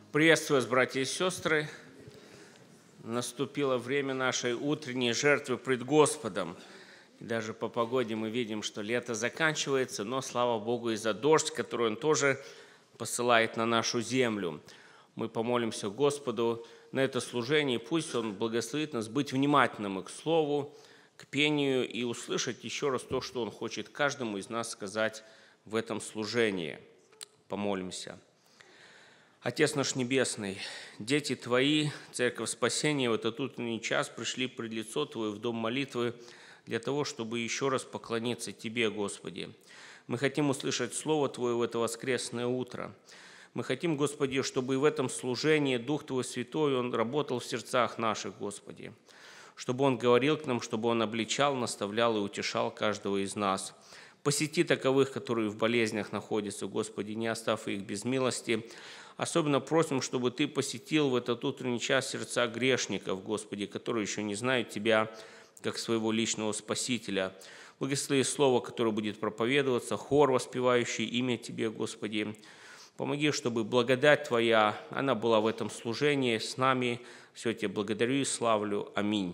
Приветствую вас, братья и сестры. Наступило время нашей утренней жертвы пред Господом. И даже по погоде мы видим, что лето заканчивается, но слава Богу и за дождь, который Он тоже посылает на нашу землю. Мы помолимся Господу на это служение, пусть Он благословит нас быть внимательным к Слову, к пению и услышать еще раз то, что Он хочет каждому из нас сказать в этом служении. Помолимся. Отец наш Небесный, дети Твои, Церковь Спасения в этот утренний час пришли пред лицо Твое в дом молитвы для того, чтобы еще раз поклониться Тебе, Господи. Мы хотим услышать Слово Твое в это воскресное утро. Мы хотим, Господи, чтобы и в этом служении Дух Твой Святой, Он работал в сердцах наших, Господи. Чтобы Он говорил к нам, чтобы Он обличал, наставлял и утешал каждого из нас. Посети таковых, которые в болезнях находятся, Господи, не оставь их без милости. Особенно просим, чтобы Ты посетил в этот утренний час сердца грешников, Господи, которые еще не знают Тебя как своего личного Спасителя. Благослови слово, которое будет проповедоваться, хор, воспевающий имя Тебе, Господи. Помоги, чтобы благодать Твоя, она была в этом служении с нами. Все Тебе благодарю и славлю. Аминь.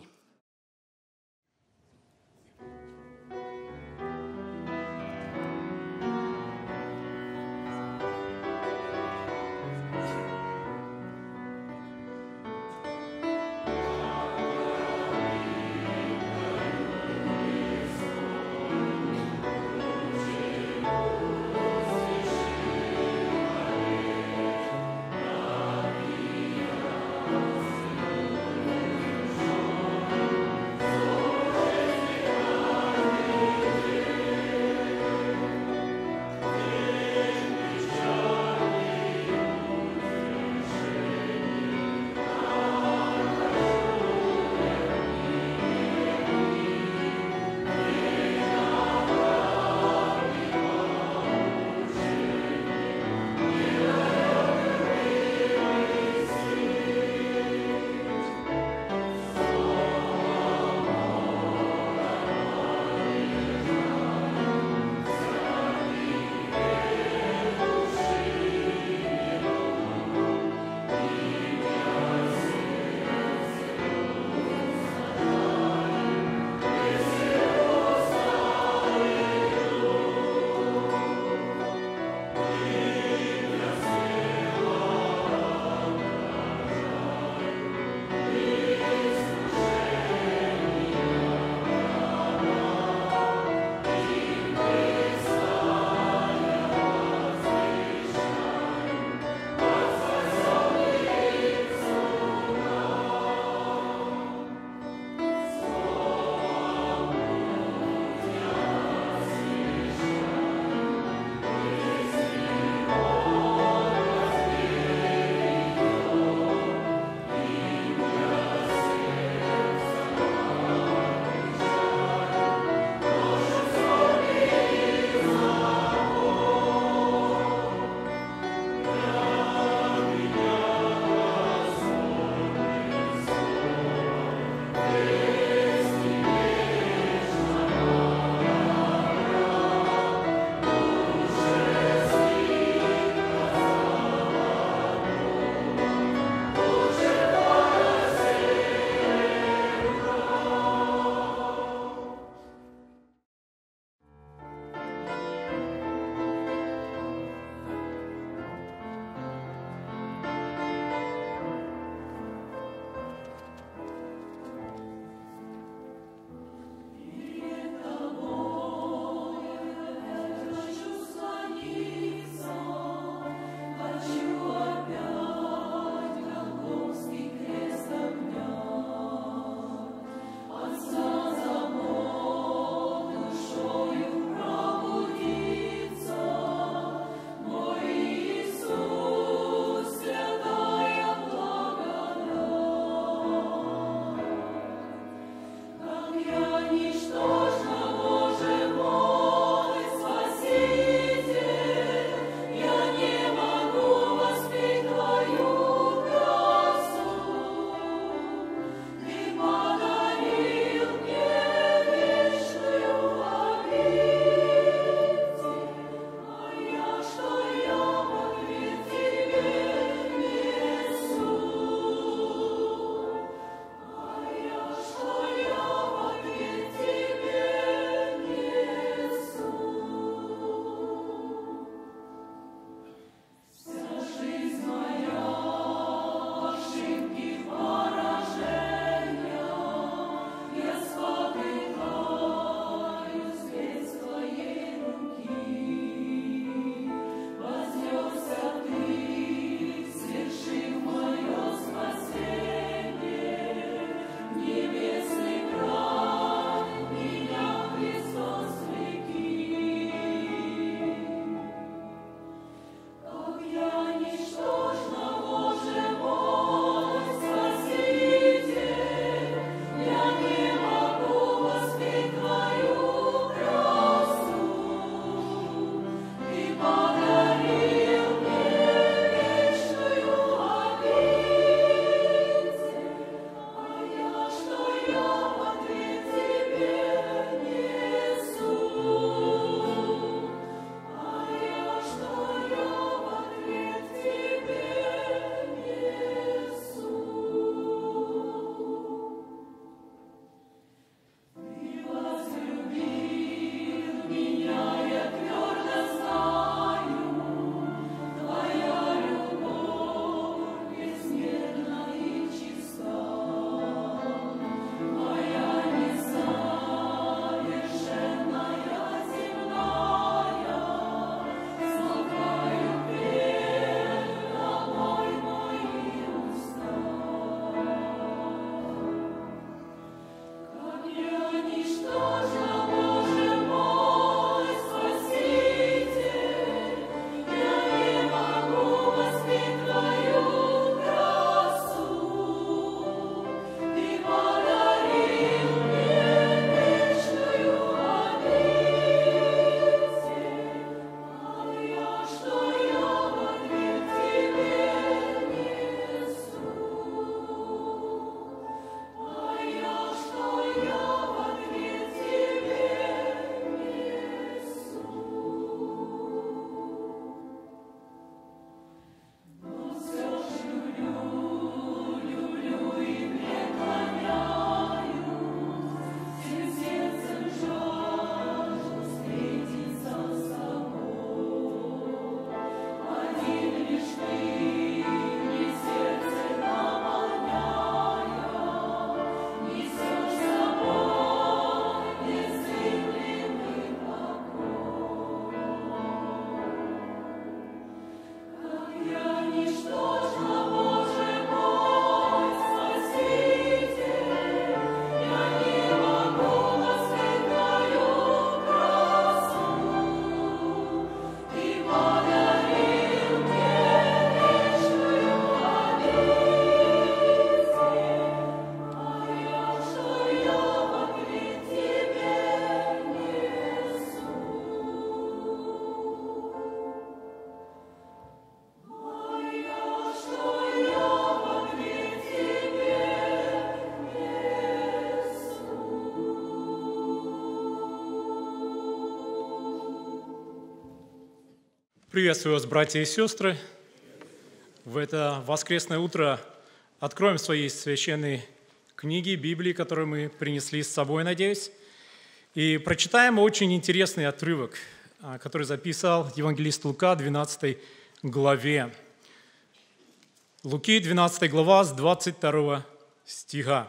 Приветствую вас, братья и сестры. В это воскресное утро откроем свои священные книги, Библии, которые мы принесли с собой, надеюсь, и прочитаем очень интересный отрывок, который записал евангелист Лука, 12 главе. Луки, 12 глава, с 22 стиха.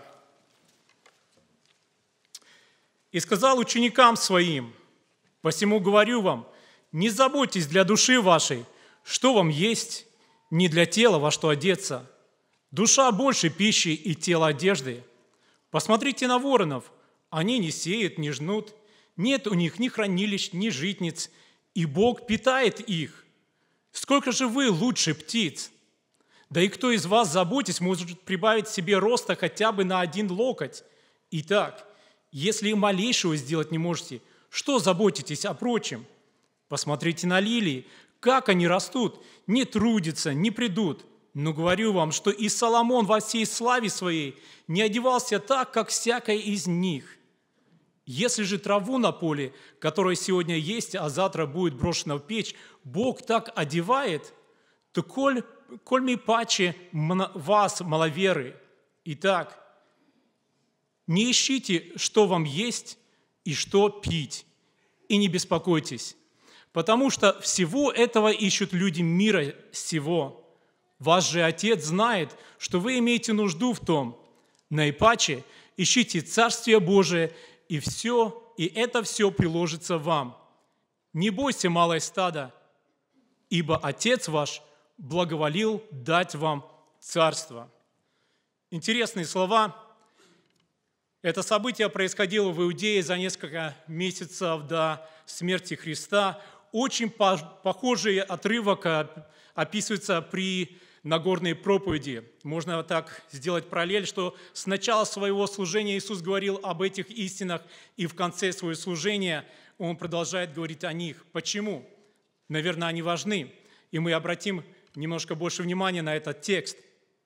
«И сказал ученикам своим: посему говорю вам, не заботьтесь для души вашей, что вам есть, не для тела, во что одеться. Душа больше пищи и тело одежды. Посмотрите на воронов, они не сеют, не жнут, нет у них ни хранилищ, ни житниц, и Бог питает их. Сколько же вы лучше птиц? Да и кто из вас, заботясь, может прибавить себе роста хотя бы на 1 локоть? Итак, если и малейшего сделать не можете, что заботитесь о прочем? Посмотрите на лилии, как они растут, не трудятся, не придут. Но говорю вам, что и Соломон во всей славе своей не одевался так, как всякая из них. Если же траву на поле, которая сегодня есть, а завтра будет брошена в печь, Бог так одевает, то коль ми паче вас, маловеры. Итак, не ищите, что вам есть и что пить, и не беспокойтесь, потому что всего этого ищут люди мира сего. Ваш же Отец знает, что вы имеете нужду в том. Наипаче ищите Царствие Божие, и это все приложится вам. Не бойся, малое стадо, ибо Отец ваш благоволил дать вам царство». Интересные слова. Это событие происходило в Иудее за несколько месяцев до смерти Христа. Очень похожий отрывок описывается при Нагорной проповеди. Можно так сделать параллель, что с начала своего служения Иисус говорил об этих истинах, и в конце своего служения Он продолжает говорить о них. Почему? Наверное, они важны, и мы обратим немножко больше внимания на этот текст.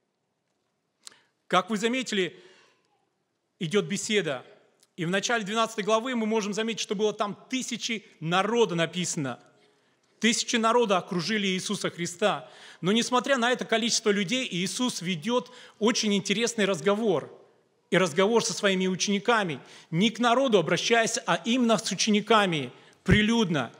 Как вы заметили, идет беседа. И в начале 12 главы мы можем заметить, что было там 1000 народа написано. 1000 народа окружили Иисуса Христа. Но несмотря на это количество людей, Иисус ведет очень интересный разговор. И разговор со своими учениками. Не к народу обращаясь, а именно с учениками, прилюдно.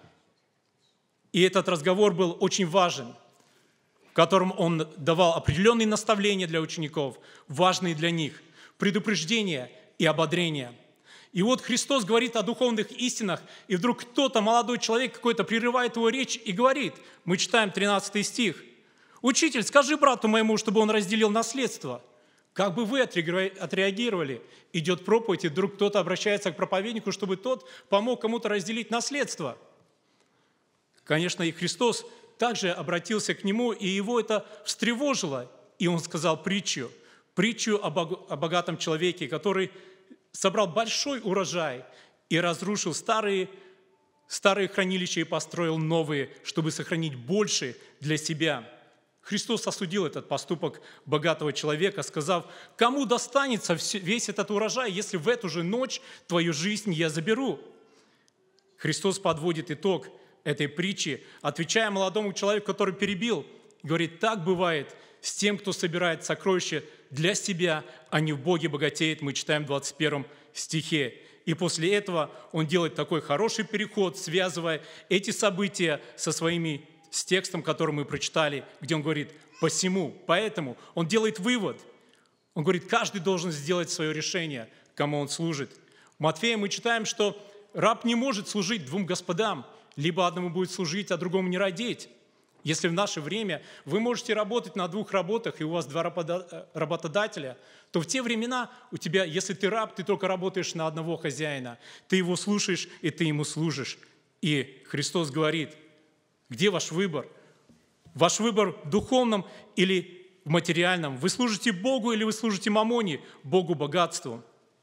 И этот разговор был очень важен, в котором Он давал определенные наставления для учеников, важные для них, предупреждения и ободрения. И вот Христос говорит о духовных истинах, и вдруг кто-то, молодой человек какой-то, прерывает его речь и говорит, мы читаем 13 стих, «Учитель, скажи брату моему, чтобы он разделил наследство». Как бы вы отреагировали? Идет проповедь, и вдруг кто-то обращается к проповеднику, чтобы тот помог кому-то разделить наследство. Конечно, и Христос также обратился к нему, и его это встревожило, и он сказал притчу о богатом человеке, который собрал большой урожай и разрушил старые хранилища и построил новые, чтобы сохранить больше для себя. Христос осудил этот поступок богатого человека, сказав, кому достанется весь этот урожай, если в эту же ночь твою жизнь я заберу? Христос подводит итог этой притчи, отвечая молодому человеку, который перебил, говорит, так бывает с тем, кто собирает сокровища для себя, а не в Боге богатеет, мы читаем в 21 стихе. И после этого он делает такой хороший переход, связывая эти события с текстом, который мы прочитали, где он говорит «посему», «поэтому». Он делает вывод. Он говорит, каждый должен сделать свое решение, кому он служит. В Матфея мы читаем, что раб не может служить 2 господам, либо одному будет служить, а другому не родить. Если в наше время вы можете работать на 2 работах, и у вас 2 работодателя, то в те времена у тебя, если ты раб, ты только работаешь на одного хозяина. Ты его слушаешь, и ты ему служишь. И Христос говорит, где ваш выбор? Ваш выбор в духовном или в материальном? Вы служите Богу или вы служите мамоне, Богу богатству?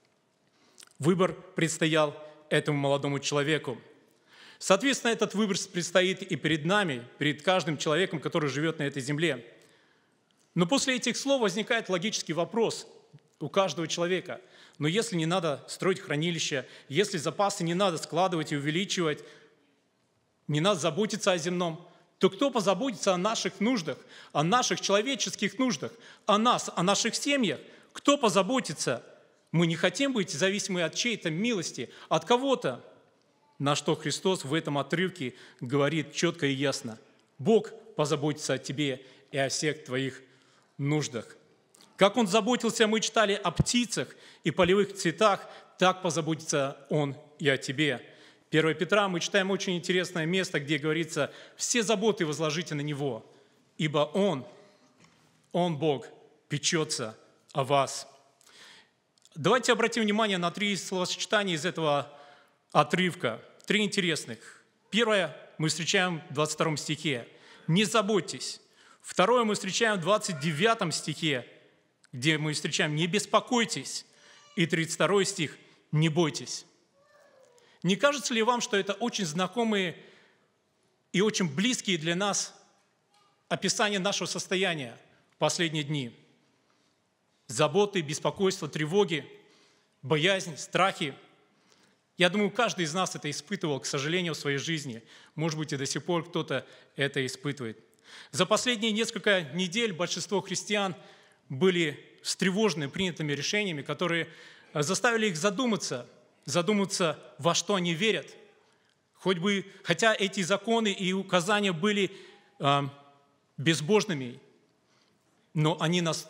Выбор предстоял этому молодому человеку. Соответственно, этот выбор предстоит и перед нами, перед каждым человеком, который живет на этой земле. Но после этих слов возникает логический вопрос у каждого человека. Но если не надо строить хранилища, если запасы не надо складывать и увеличивать, не надо заботиться о земном, то кто позаботится о наших нуждах, о наших человеческих нуждах, о нас, о наших семьях? Кто позаботится? Мы не хотим быть зависимы от чьей-то милости, от кого-то. На что Христос в этом отрывке говорит четко и ясно: Бог позаботится о тебе и о всех твоих нуждах. Как Он заботился, мы читали, о птицах и полевых цветах, так позаботится Он и о тебе. 1 Петра мы читаем очень интересное место, где говорится: «Все заботы возложите на Него, ибо Он, Бог, печется о вас». Давайте обратим внимание на 3 словосочетания из этого отрывка, 3 интересных. Первое мы встречаем в 22 стихе: «Не заботьтесь». Второе мы встречаем в 29 стихе, где мы встречаем: «Не беспокойтесь». И 32 стих: «Не бойтесь». Не кажется ли вам, что это очень знакомые и очень близкие для нас описания нашего состояния в последние дни? Заботы, беспокойство, тревоги, боязнь, страхи. Я думаю, каждый из нас это испытывал, к сожалению, в своей жизни. Может быть, и до сих пор кто-то это испытывает. За последние несколько недель большинство христиан были встревожены принятыми решениями, которые заставили их задуматься, во что они верят. Хотя эти законы и указания были безбожными, но они нас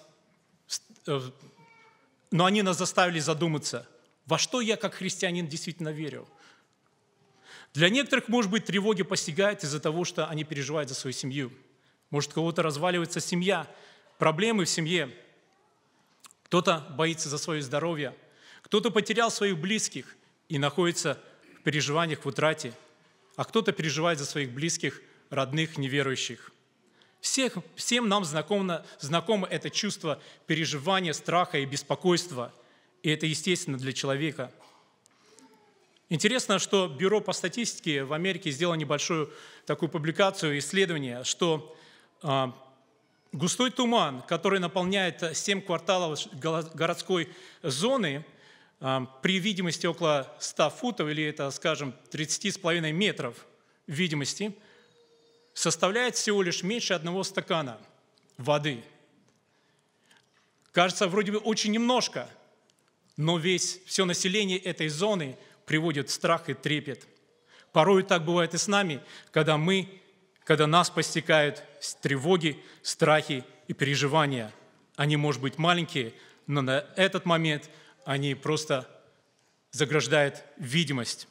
заставили задуматься, во что я как христианин действительно верю. Для некоторых, может быть, тревоги постигают из-за того, что они переживают за свою семью. Может, у кого-то разваливается семья, проблемы в семье. Кто-то боится за свое здоровье, кто-то потерял своих близких и находится в переживаниях, в утрате, а кто-то переживает за своих близких, родных, неверующих. Всем нам знакомо это чувство переживания, страха и беспокойства, и это естественно для человека. Интересно, что Бюро по статистике в Америке сделало небольшую такую публикацию, исследование, что густой туман, который наполняет 7 кварталов городской зоны, при видимости около 100 футов, или это, скажем, 30,5 метров видимости, составляет всего лишь меньше 1 стакана воды. Кажется, вроде бы очень немножко, но все население этой зоны приводит в страх и трепет. Порой так бывает и с нами, когда нас постигают тревоги, страхи и переживания. Они, может быть, маленькие, но на этот момент они просто заграждают видимость.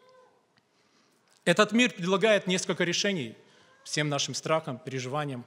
Этот мир предлагает несколько решений всем нашим страхам, переживаниям.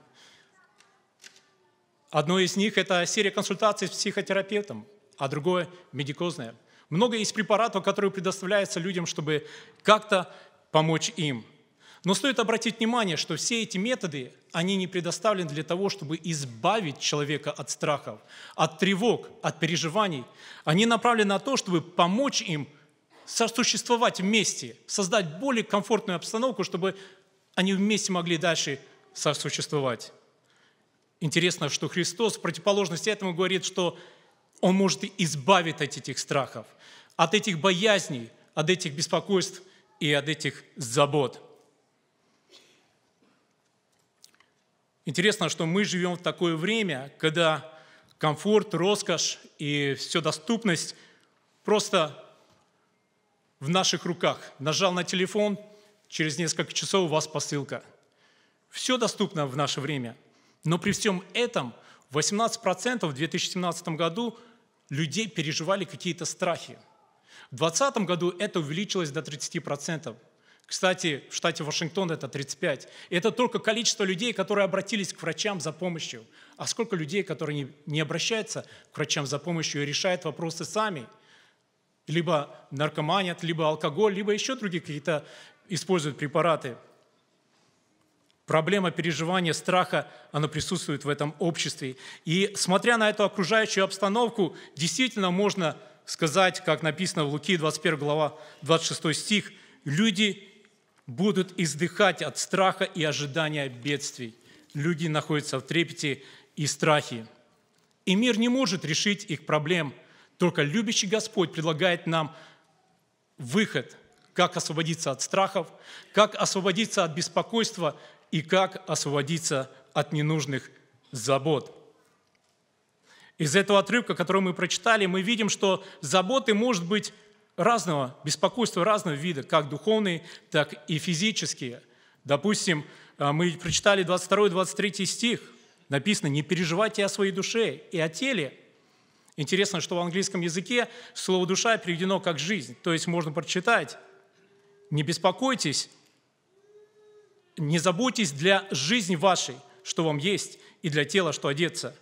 Одно из них – это серия консультаций с психотерапевтом, а другое – медикозное. Много есть препаратов, которые предоставляются людям, чтобы как-то помочь им. Но стоит обратить внимание, что все эти методы, они не предоставлены для того, чтобы избавить человека от страхов, от тревог, от переживаний. Они направлены на то, чтобы помочь им сосуществовать вместе, создать более комфортную обстановку, чтобы они вместе могли дальше сосуществовать. Интересно, что Христос в противоположность этому говорит, что Он может избавить от этих страхов, от этих боязней, от этих беспокойств и от этих забот. Интересно, что мы живем в такое время, когда комфорт, роскошь и все доступность просто в наших руках. Нажал на телефон, через несколько часов у вас посылка. Все доступно в наше время. Но при всем этом 18% в 2017 году людей переживали какие-то страхи. В 2020 году это увеличилось до 30%. Кстати, в штате Вашингтон это 35%. И это только количество людей, которые обратились к врачам за помощью. А сколько людей, которые не обращаются к врачам за помощью и решают вопросы сами? Либо наркоманят, либо алкоголь, либо еще другие какие-то используют препараты. Проблема переживания страха, она присутствует в этом обществе. И смотря на эту окружающую обстановку, действительно можно сказать, как написано в Луки 21 глава, 26 стих, люди будут издыхать от страха и ожидания бедствий. Люди находятся в трепете и страхе. И мир не может решить их проблем. Только любящий Господь предлагает нам выход, как освободиться от страхов, как освободиться от беспокойства, и как освободиться от ненужных забот. Из этого отрывка, который мы прочитали, мы видим, что заботы может быть разного, беспокойства разного вида, как духовные, так и физические. Допустим, мы прочитали 22-23 стих, написано: «Не переживайте о своей душе и о теле». Интересно, что в английском языке слово «душа» переведено как «жизнь», то есть можно прочитать: «Не беспокойтесь, не заботьтесь для жизни вашей, что вам есть, и для тела, что одеться».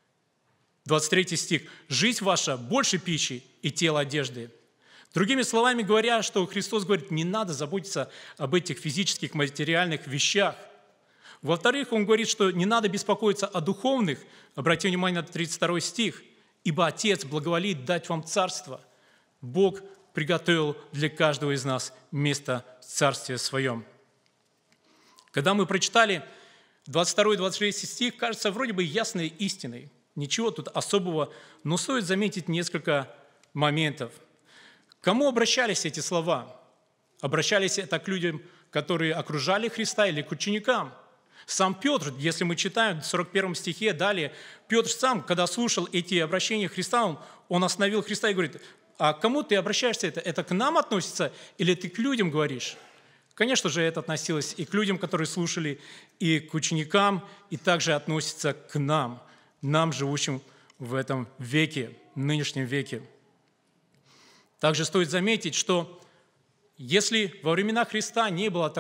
23 стих: «Жизнь ваша больше пищи, и тело одежды». Другими словами говоря, что Христос говорит, не надо заботиться об этих физических, материальных вещах. Во-вторых, Он говорит, что не надо беспокоиться о духовных. Обратите внимание на 32 стих. «Ибо Отец благоволит дать вам царство». Бог приготовил для каждого из нас место в Царстве Своем. Когда мы прочитали 22-23 стих, кажется вроде бы ясной истиной. Ничего тут особого, но стоит заметить несколько моментов. К кому обращались эти слова? Обращались это к людям, которые окружали Христа, или к ученикам? Сам Петр, если мы читаем в 41 стихе далее, Петр сам, когда слушал эти обращения Христа, он остановил Христа и говорит: «А к кому ты обращаешься? Это к нам относится или ты к людям говоришь?» Конечно же, это относилось и к людям, которые слушали, и к ученикам, и также относится к нам, живущим в этом веке, нынешнем веке. Также стоит заметить, что если во времена Христа не было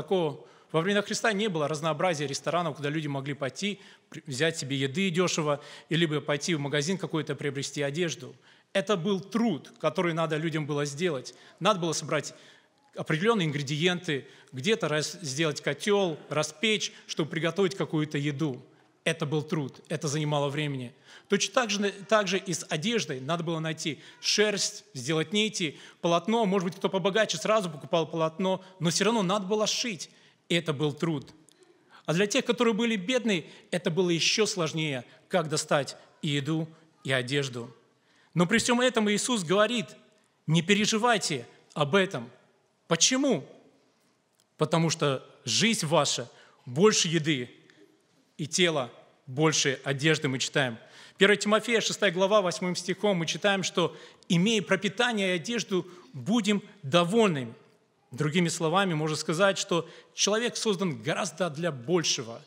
разнообразия ресторанов, куда люди могли пойти, взять себе еды дешево, или пойти в магазин какой-то приобрести одежду. Это был труд, который надо людям было сделать. Надо было собрать определенные ингредиенты, где-то сделать котел, распечь, чтобы приготовить какую-то еду. Это был труд, это занимало времени. Точно так же и с одеждой. Надо было найти шерсть, сделать нити, полотно. Может быть, кто побогаче сразу покупал полотно, но все равно надо было шить. И это был труд. А для тех, которые были бедные, это было еще сложнее, как достать и еду, и одежду. Но при всем этом Иисус говорит: не переживайте об этом. Почему? Потому что жизнь ваша больше еды, и тело больше одежды, мы читаем. 1 Тимофея, 6 глава, 8 стихом мы читаем, что «имея пропитание и одежду, будем довольными». Другими словами, можно сказать, что человек создан гораздо для большего,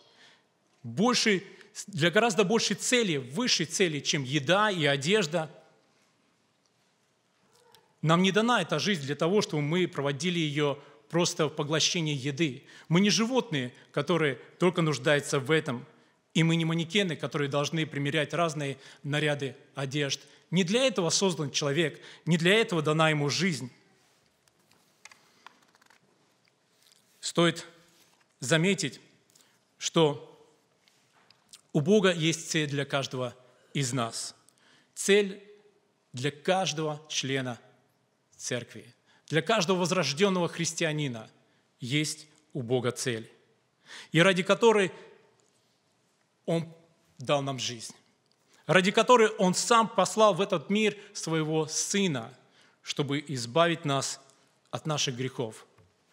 для гораздо большей цели, высшей цели, чем еда и одежда. Нам не дана эта жизнь для того, чтобы мы проводили ее просто в поглощении еды. Мы не животные, которые только нуждаются в этом. И мы не манекены, которые должны примерять разные наряды одежд. Не для этого создан человек, не для этого дана ему жизнь. Стоит заметить, что у Бога есть цель для каждого из нас. Цель для каждого члена церкви. Для каждого возрожденного христианина есть у Бога цель, и ради которой Он дал нам жизнь, ради которой Он сам послал в этот мир Своего Сына, чтобы избавить нас от наших грехов.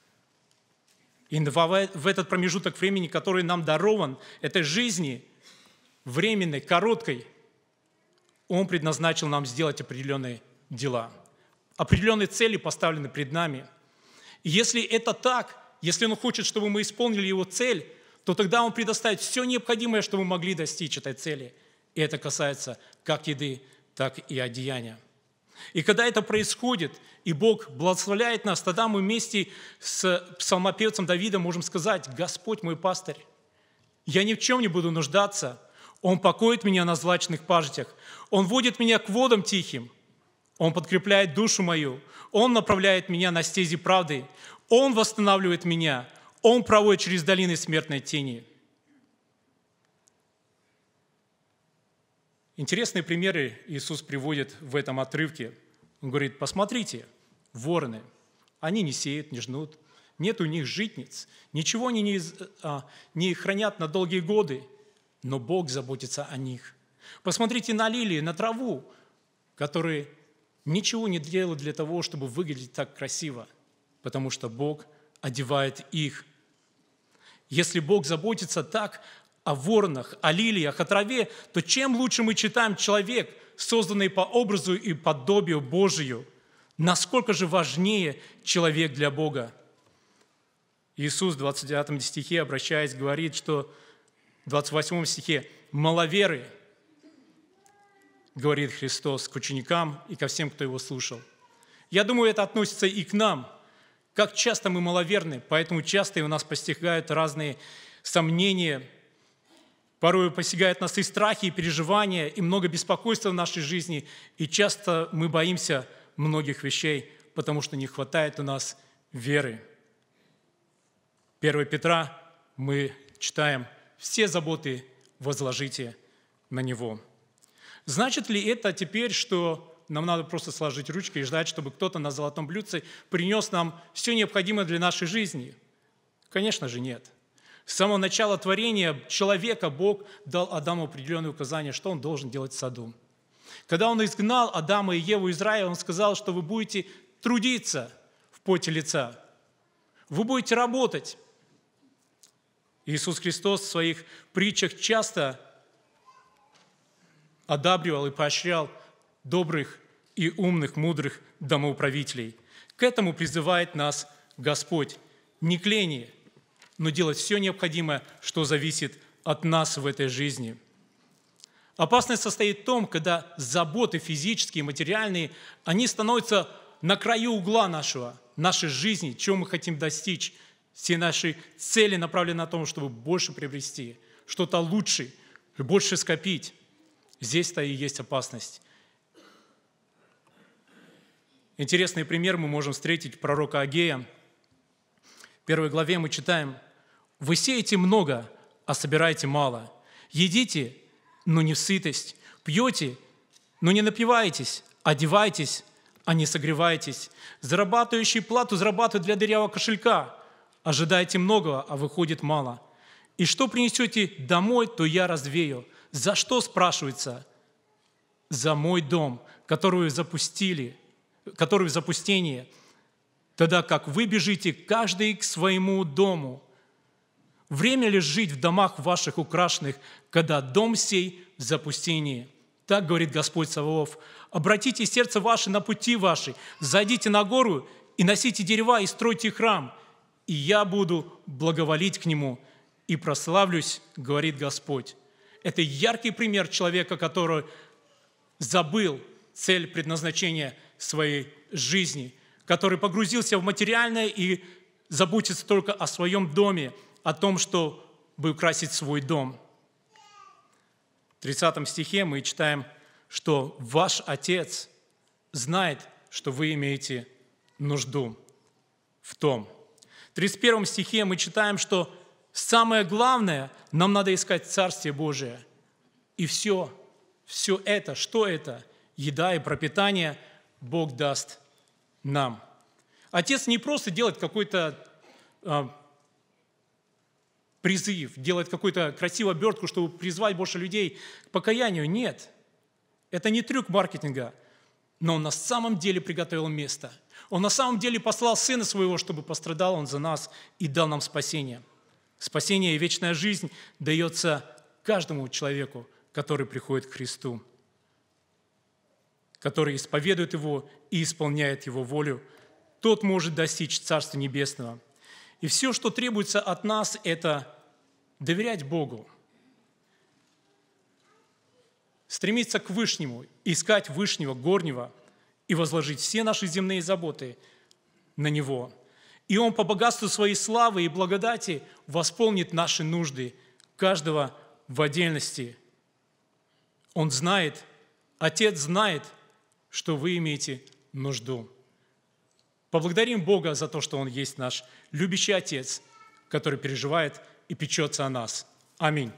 И в этот промежуток времени, который нам дарован, этой жизни, временной, короткой, Он предназначил нам сделать определенные дела. Определенные цели поставлены пред нами. И если это так, если Он хочет, чтобы мы исполнили Его цель, то тогда Он предоставит все необходимое, чтобы мы могли достичь этой цели. И это касается как еды, так и одеяния. И когда это происходит, и Бог благословляет нас, тогда мы вместе с псалмопевцем Давидом можем сказать: «Господь мой пастырь, я ни в чем не буду нуждаться. Он покоит меня на злачных пажитях, Он водит меня к водам тихим, Он подкрепляет душу мою, Он направляет меня на стези правды, Он восстанавливает меня, Он проводит через долины смертной тени». Интересные примеры Иисус приводит в этом отрывке. Он говорит: посмотрите, вороны, они не сеют, не жнут, нет у них житниц, ничего они не хранят на долгие годы, но Бог заботится о них. Посмотрите на лилии, на траву, которые ничего не делают для того, чтобы выглядеть так красиво, потому что Бог одевает их. Если Бог заботится так о воронах, о лилиях, о траве, то чем лучше мы читаем человек, созданный по образу и подобию Божию? Насколько же важнее человек для Бога? Иисус в 29 стихе, обращаясь, говорит, что в 28 стихе «маловеры», говорит Христос к ученикам и ко всем, кто его слушал. Я думаю, это относится и к нам. Как часто мы маловерны, поэтому часто и у нас постигают разные сомнения, порой постигают нас и страхи, и переживания, и много беспокойства в нашей жизни, и часто мы боимся многих вещей, потому что не хватает у нас веры. 1 Петра мы читаем: «Все заботы возложите на Него». Значит ли это теперь, что нам надо просто сложить ручки и ждать, чтобы кто-то на золотом блюдце принес нам все необходимое для нашей жизни? Конечно же, нет. С самого начала творения человека Бог дал Адаму определенные указания, что он должен делать в саду. Когда Он изгнал Адама и Еву из рая, Он сказал, что вы будете трудиться в поте лица, вы будете работать. Иисус Христос в своих притчах часто одабривал и поощрял добрых и умных, мудрых домоуправителей. К этому призывает нас Господь. Не к лени, но делать все необходимое, что зависит от нас в этой жизни. Опасность состоит в том, когда заботы физические, материальные, они становятся на краю угла нашей жизни, чего мы хотим достичь. Все наши цели направлены на то, чтобы больше приобрести, что-то лучше, больше скопить. Здесь-то и есть опасность. Интересный пример мы можем встретить в пророка Агея. В 1 главе мы читаем: «Вы сеете много, а собираете мало. Едите, но не в сытость. Пьете, но не напиваетесь. Одеваетесь, а не согреваетесь. Зарабатывающий плату зарабатывает для дырявого кошелька. Ожидаете многого, а выходит мало. И что принесете домой, то я развею». За что, спрашивается? За мой дом, который в запустении, тогда как вы бежите каждый к своему дому. Время ли жить в домах ваших украшенных, когда дом сей в запустении? Так говорит Господь Саваоф: обратите сердце ваше на пути ваши, зайдите на гору и носите дерева и стройте храм, и я буду благоволить к нему и прославлюсь, говорит Господь. Это яркий пример человека, который забыл цель предназначения своей жизни, который погрузился в материальное и заботится только о своем доме, о том, чтобы украсить свой дом. В 30 стихе мы читаем, что ваш Отец знает, что вы имеете нужду в том. В 31 стихе мы читаем, что самое главное, нам надо искать Царствие Божие. И все это, что это? Еда и пропитание Бог даст нам. Отец не просто делает какой-то призыв, делает какую-то красивую обертку, чтобы призвать больше людей к покаянию. Нет, это не трюк маркетинга, но Он на самом деле приготовил место. Он на самом деле послал Сына Своего, чтобы пострадал Он за нас и дал нам спасение. Спасение и вечная жизнь дается каждому человеку, который приходит к Христу, который исповедует Его и исполняет Его волю. Тот может достичь Царства Небесного. И все, что требуется от нас, это доверять Богу, стремиться к Вышнему, искать Вышнего, Горнего и возложить все наши земные заботы на Него. И Он по богатству Своей славы и благодати восполнит наши нужды, каждого в отдельности. Он знает, Отец знает, что вы имеете нужду. Поблагодарим Бога за то, что Он есть наш любящий Отец, который переживает и печется о нас. Аминь.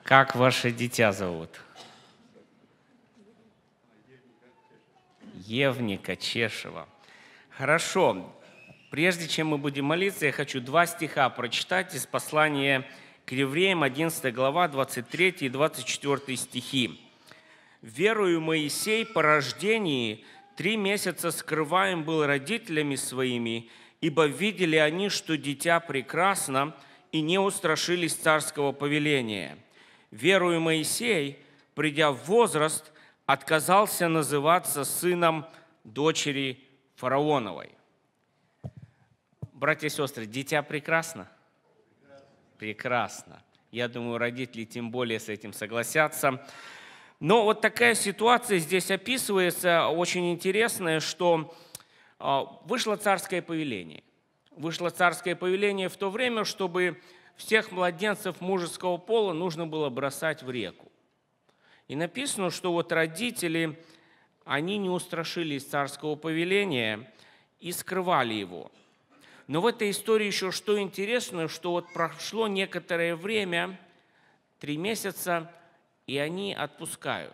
Как ваше дитя зовут? Евника Чешева. Хорошо. Прежде чем мы будем молиться, я хочу 2 стиха прочитать из послания к Евреям, 11 глава, 23 и 24 стихи. «Верою Моисей по рождении 3 месяца скрываем был родителями своими, ибо видели они, что дитя прекрасно, и не устрашились царского повеления. Верою Моисей, придя в возраст, отказался называться сыном дочери фараоновой». Братья и сестры, дитя прекрасно? Прекрасно. Я думаю, родители тем более с этим согласятся. Но вот такая ситуация здесь описывается, очень интересная, что вышло царское повеление. Вышло царское повеление в то время, чтобы всех младенцев мужеского пола нужно было бросать в реку. И написано, что вот родители, они не устрашились царского повеления и скрывали его. Но в этой истории еще что интересно, что вот прошло некоторое время, 3 месяца, и они отпускают.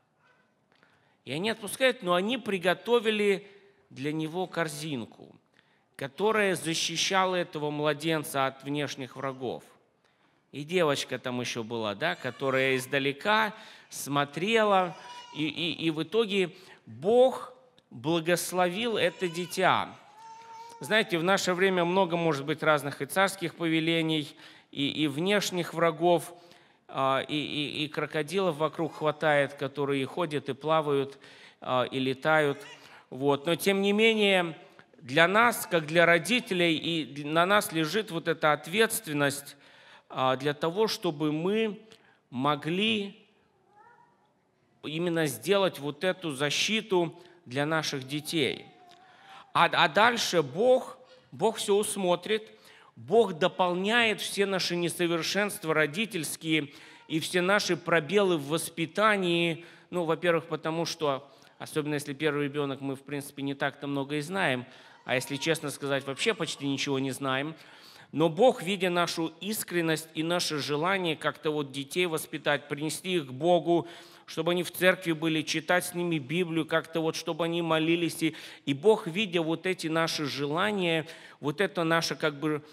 И они отпускают, но они приготовили для него корзинку, которая защищала этого младенца от внешних врагов. И девочка там еще была, да, которая издалека смотрела, и в итоге Бог благословил это дитя. Знаете, в наше время много, может быть, разных и царских повелений, и внешних врагов, и крокодилов вокруг хватает, которые ходят и плавают, и летают. Вот. Но, тем не менее, для нас, как для родителей, и на нас лежит вот эта ответственность для того, чтобы мы могли именно сделать вот эту защиту для наших детей. А дальше Бог все усмотрит, Бог дополняет все наши несовершенства родительские и все наши пробелы в воспитании. Ну, во-первых, потому что, особенно если первый ребенок, мы, в принципе, не так-то много и знаем, а если честно сказать, вообще почти ничего не знаем. Но Бог, видя нашу искренность и наше желание как-то вот детей воспитать, принести их к Богу, чтобы они в церкви были, читать с ними Библию, как-то вот, чтобы они молились. И Бог, видя вот эти наши желания, вот это наше, как бы,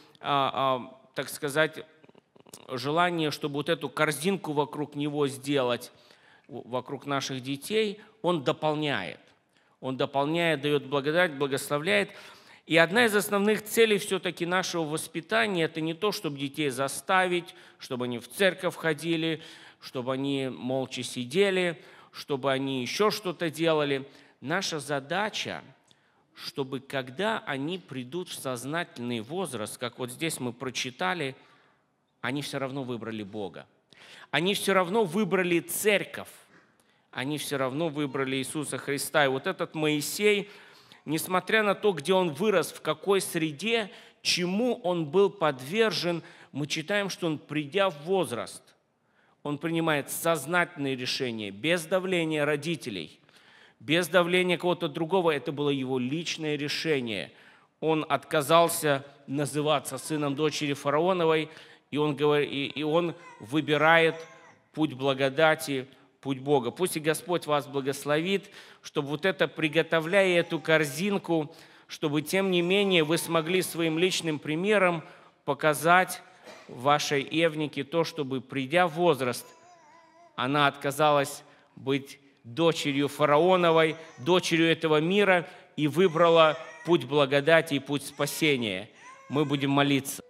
так сказать, желание, чтобы вот эту корзинку вокруг него сделать, вокруг наших детей, Он дополняет. Он дополняет, дает благодать, благословляет. И одна из основных целей все-таки нашего воспитания – это не то, чтобы детей заставить, чтобы они в церковь ходили, чтобы они молча сидели, чтобы они еще что-то делали. Наша задача, чтобы когда они придут в сознательный возраст, как вот здесь мы прочитали, они все равно выбрали Бога. Они все равно выбрали церковь. Они все равно выбрали Иисуса Христа. И вот этот Моисей, несмотря на то, где он вырос, в какой среде, чему он был подвержен, мы читаем, что он, придя в возраст, он принимает сознательные решения, без давления родителей, без давления кого-то другого. Это было его личное решение. Он отказался называться сыном дочери фараоновой, и он выбирает путь благодати, путь Бога. Пусть и Господь вас благословит, чтобы вот это, приготовляя эту корзинку, чтобы, тем не менее, вы смогли своим личным примером показать вашей Евнике то, чтобы, придя в возраст, она отказалась быть дочерью фараоновой, дочерью этого мира и выбрала путь благодати и путь спасения. Мы будем молиться.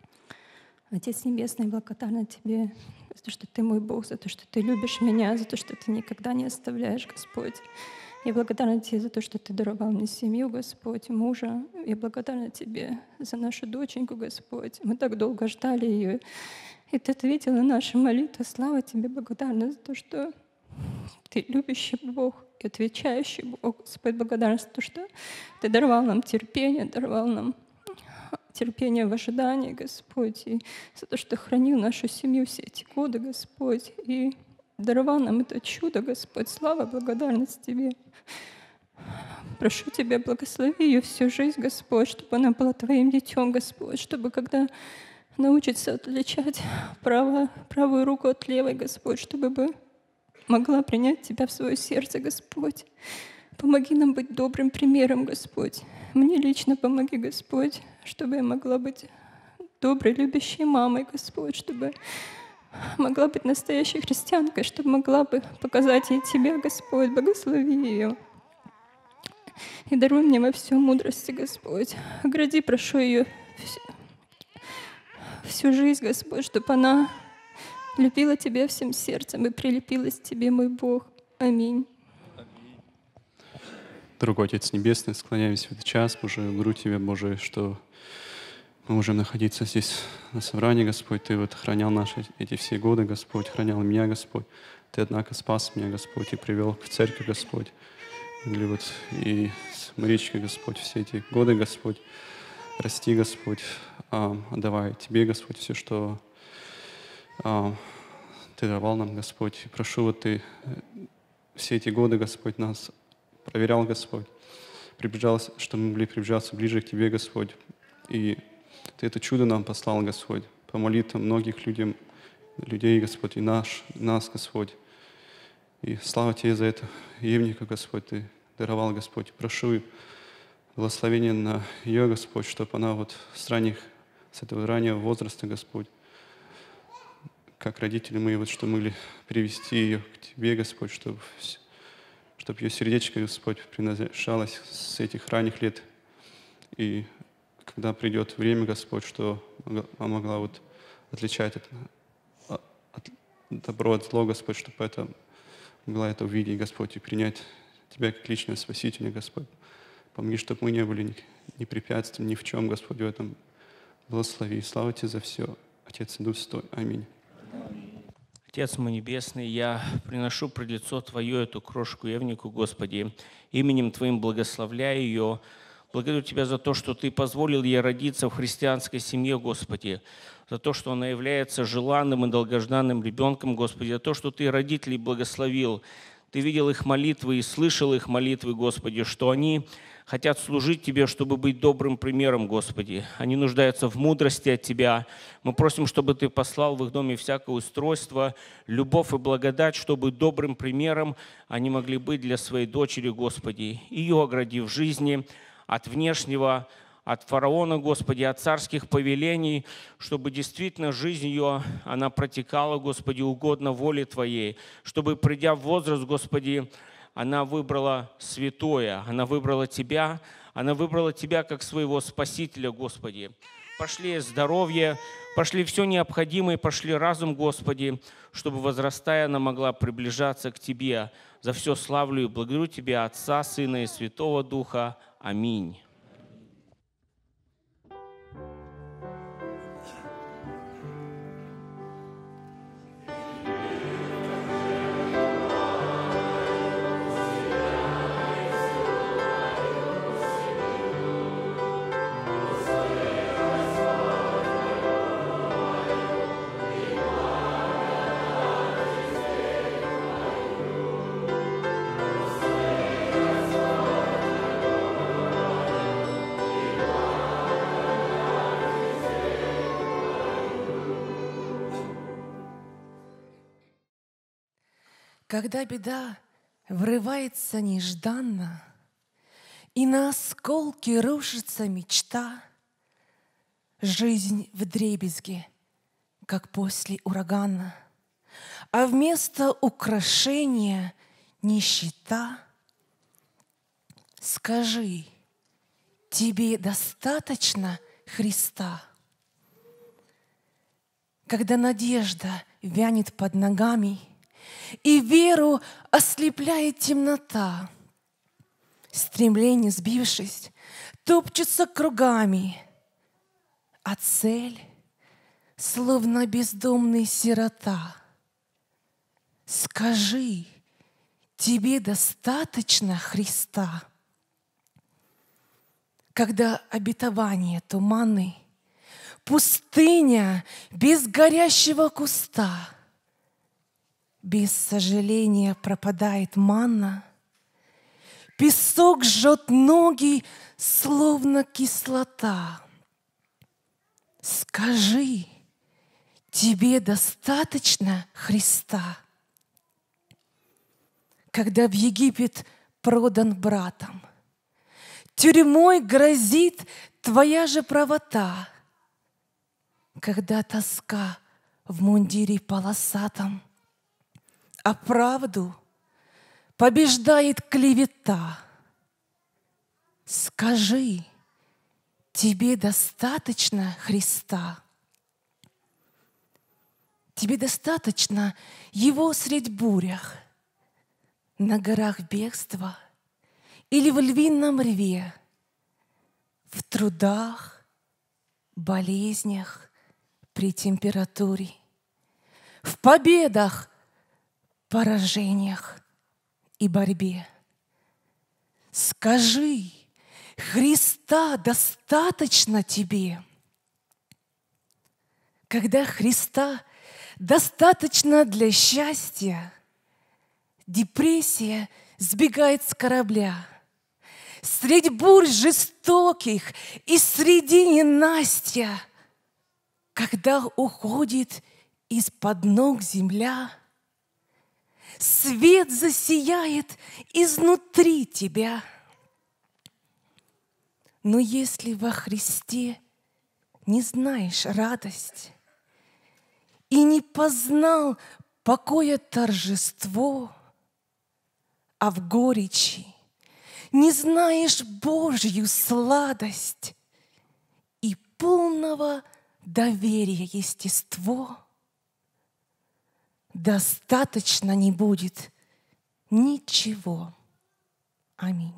Отец Небесный, благодарна Тебе за то, что Ты мой Бог, за то, что Ты любишь меня, за то, что Ты никогда не оставляешь, Господь. Я благодарна Тебе за то, что Ты даровал мне семью, Господь, мужа. Я благодарна Тебе за нашу доченьку, Господь. Мы так долго ждали ее, и Ты ответил на наши молитвы. Слава Тебе, благодарна за то, что Ты любящий Бог и отвечающий Бог. Господь, благодарна за то, что Ты даровал нам терпение, даровал нам терпение в ожидании, Господь, и за то, что хранил нашу семью все эти годы, Господь, и даровал нам это чудо, Господь. Слава, благодарность Тебе. Прошу Тебя, благослови ее всю жизнь, Господь, чтобы она была Твоим детем, Господь, чтобы когда научиться отличать правую руку от левой, Господь, чтобы могла принять Тебя в свое сердце, Господь. Помоги нам быть добрым примером, Господь. Мне лично помоги, Господь, чтобы я могла быть доброй, любящей мамой, Господь, чтобы могла быть настоящей христианкой, чтобы могла бы показать ей Тебя, Господь, благослови ее. И даруй мне во всем мудрости, Господь. Огради, прошу ее всю жизнь, Господь, чтобы она любила Тебя всем сердцем и прилепилась к Тебе, мой Бог. Аминь. Дорогой Отец Небесный, склоняемся в этот час, Боже, благодарю Тебя, Боже, что мы можем находиться здесь на собрании, Господь. Ты вот хранял наши эти все годы, Господь, хранял меня, Господь. Ты, однако, спас меня, Господь, и привел в церковь, Господь. Или вот и с Маричкой, Господь, все эти годы, Господь. Расти, Господь, отдавай Тебе, Господь, все, что Ты давал нам, Господь. И прошу, вот Ты все эти годы, Господь, нас проверял, Господь, приближался, чтобы мы могли приближаться ближе к Тебе, Господь. И Ты это чудо нам послал, Господь, по молитвам многих людей, Господь, и нас, Господь. И слава Тебе за это, Евника, Господь, Ты даровал, Господь. Прошу благословения на ее, Господь, чтобы она вот с этого раннего возраста, Господь, как родители мы, вот, что могли привести ее к Тебе, Господь, чтобы ее сердечко, Господь, принадлежалось с этих ранних лет. И когда придет время, Господь, что она могла вот отличать от добро от зло, Господь, чтобы могла это увидеть, Господь, и принять Тебя как личного Спасителя, Господь. Помоги, чтобы мы не были ни препятствием, ни в чем, Господь, в этом. Благослови. Слава Тебе за все. Отец и Дух Святой. Аминь. Отец мой Небесный, я приношу пред лицо Твое эту крошку Евнику, Господи, именем Твоим благословляю ее. Благодарю Тебя за то, что Ты позволил ей родиться в христианской семье, Господи, за то, что она является желанным и долгожданным ребенком, Господи, за то, что Ты родителей благословил. Ты видел их молитвы и слышал их молитвы, Господи, что они хотят служить Тебе, чтобы быть добрым примером, Господи. Они нуждаются в мудрости от Тебя. Мы просим, чтобы Ты послал в их доме всякое устройство, любовь и благодать, чтобы добрым примером они могли быть для своей дочери, Господи. Ее огради в жизни от внешнего, от фараона, Господи, от царских повелений, чтобы действительно жизнь ее, она протекала, Господи, угодно воле Твоей, чтобы, придя в возраст, Господи, она выбрала святое, она выбрала Тебя как своего Спасителя, Господи. Пошли здоровье, пошли все необходимое, пошли разум, Господи, чтобы, возрастая, она могла приближаться к Тебе. За все славлю и благодарю Тебя, Отца, Сына и Святого Духа. Аминь. Когда беда врывается нежданно, и на осколки рушится мечта, жизнь вдребезги, как после урагана, а вместо украшения нищета. Скажи, тебе достаточно Христа? Когда надежда вянет под ногами, и веру ослепляет темнота, стремление, сбившись, топчется кругами, а цель, словно бездомный сирота. Скажи, тебе достаточно Христа? Когда обетование туманны, пустыня без горящего куста, без сожаления пропадает манна, песок жжет ноги, словно кислота. Скажи, тебе достаточно Христа? Когда в Египет продан братом, тюрьмой грозит твоя же правота, когда тоска в мундире полосатом, а правду побеждает клевета. Скажи, тебе достаточно Христа? Тебе достаточно Его средь бурях, на горах бегства или в львином рве, в трудах, болезнях, при температуре, в победах, поражениях и борьбе. Скажи, Христа достаточно тебе? Когда Христа достаточно для счастья, депрессия сбегает с корабля. Средь бурь жестоких и среди ненастья, когда уходит из-под ног земля, свет засияет изнутри тебя. Но если во Христе не знаешь радость и не познал покоя торжество, а в горечи не знаешь Божью сладость и полного доверия естество, достаточно не будет ничего. Аминь.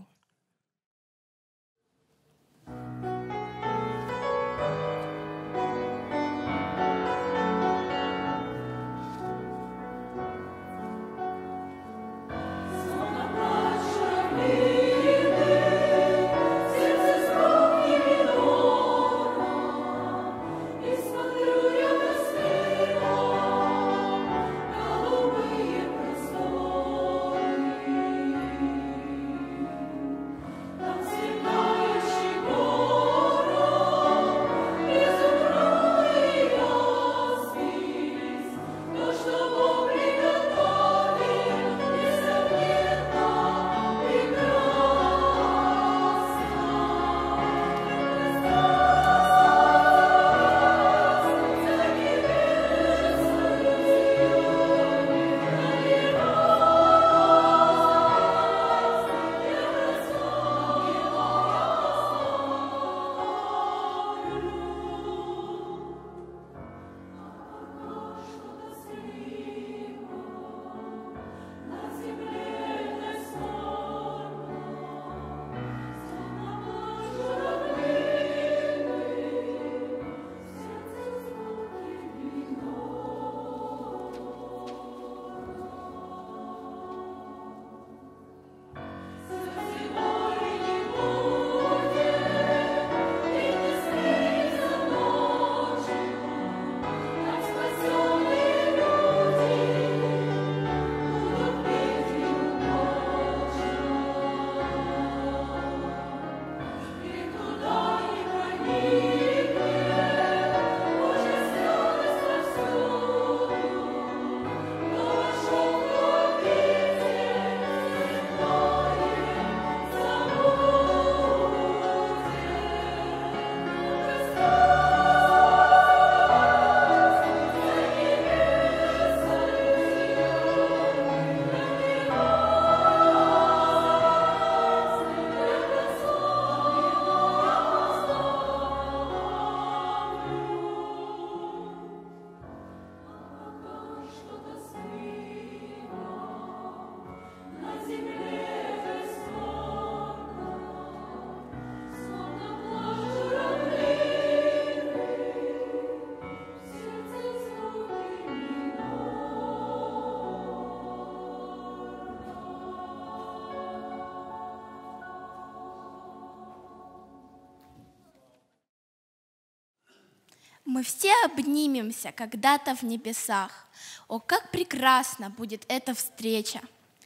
Мы все обнимемся когда-то в небесах. О, как прекрасна будет эта встреча!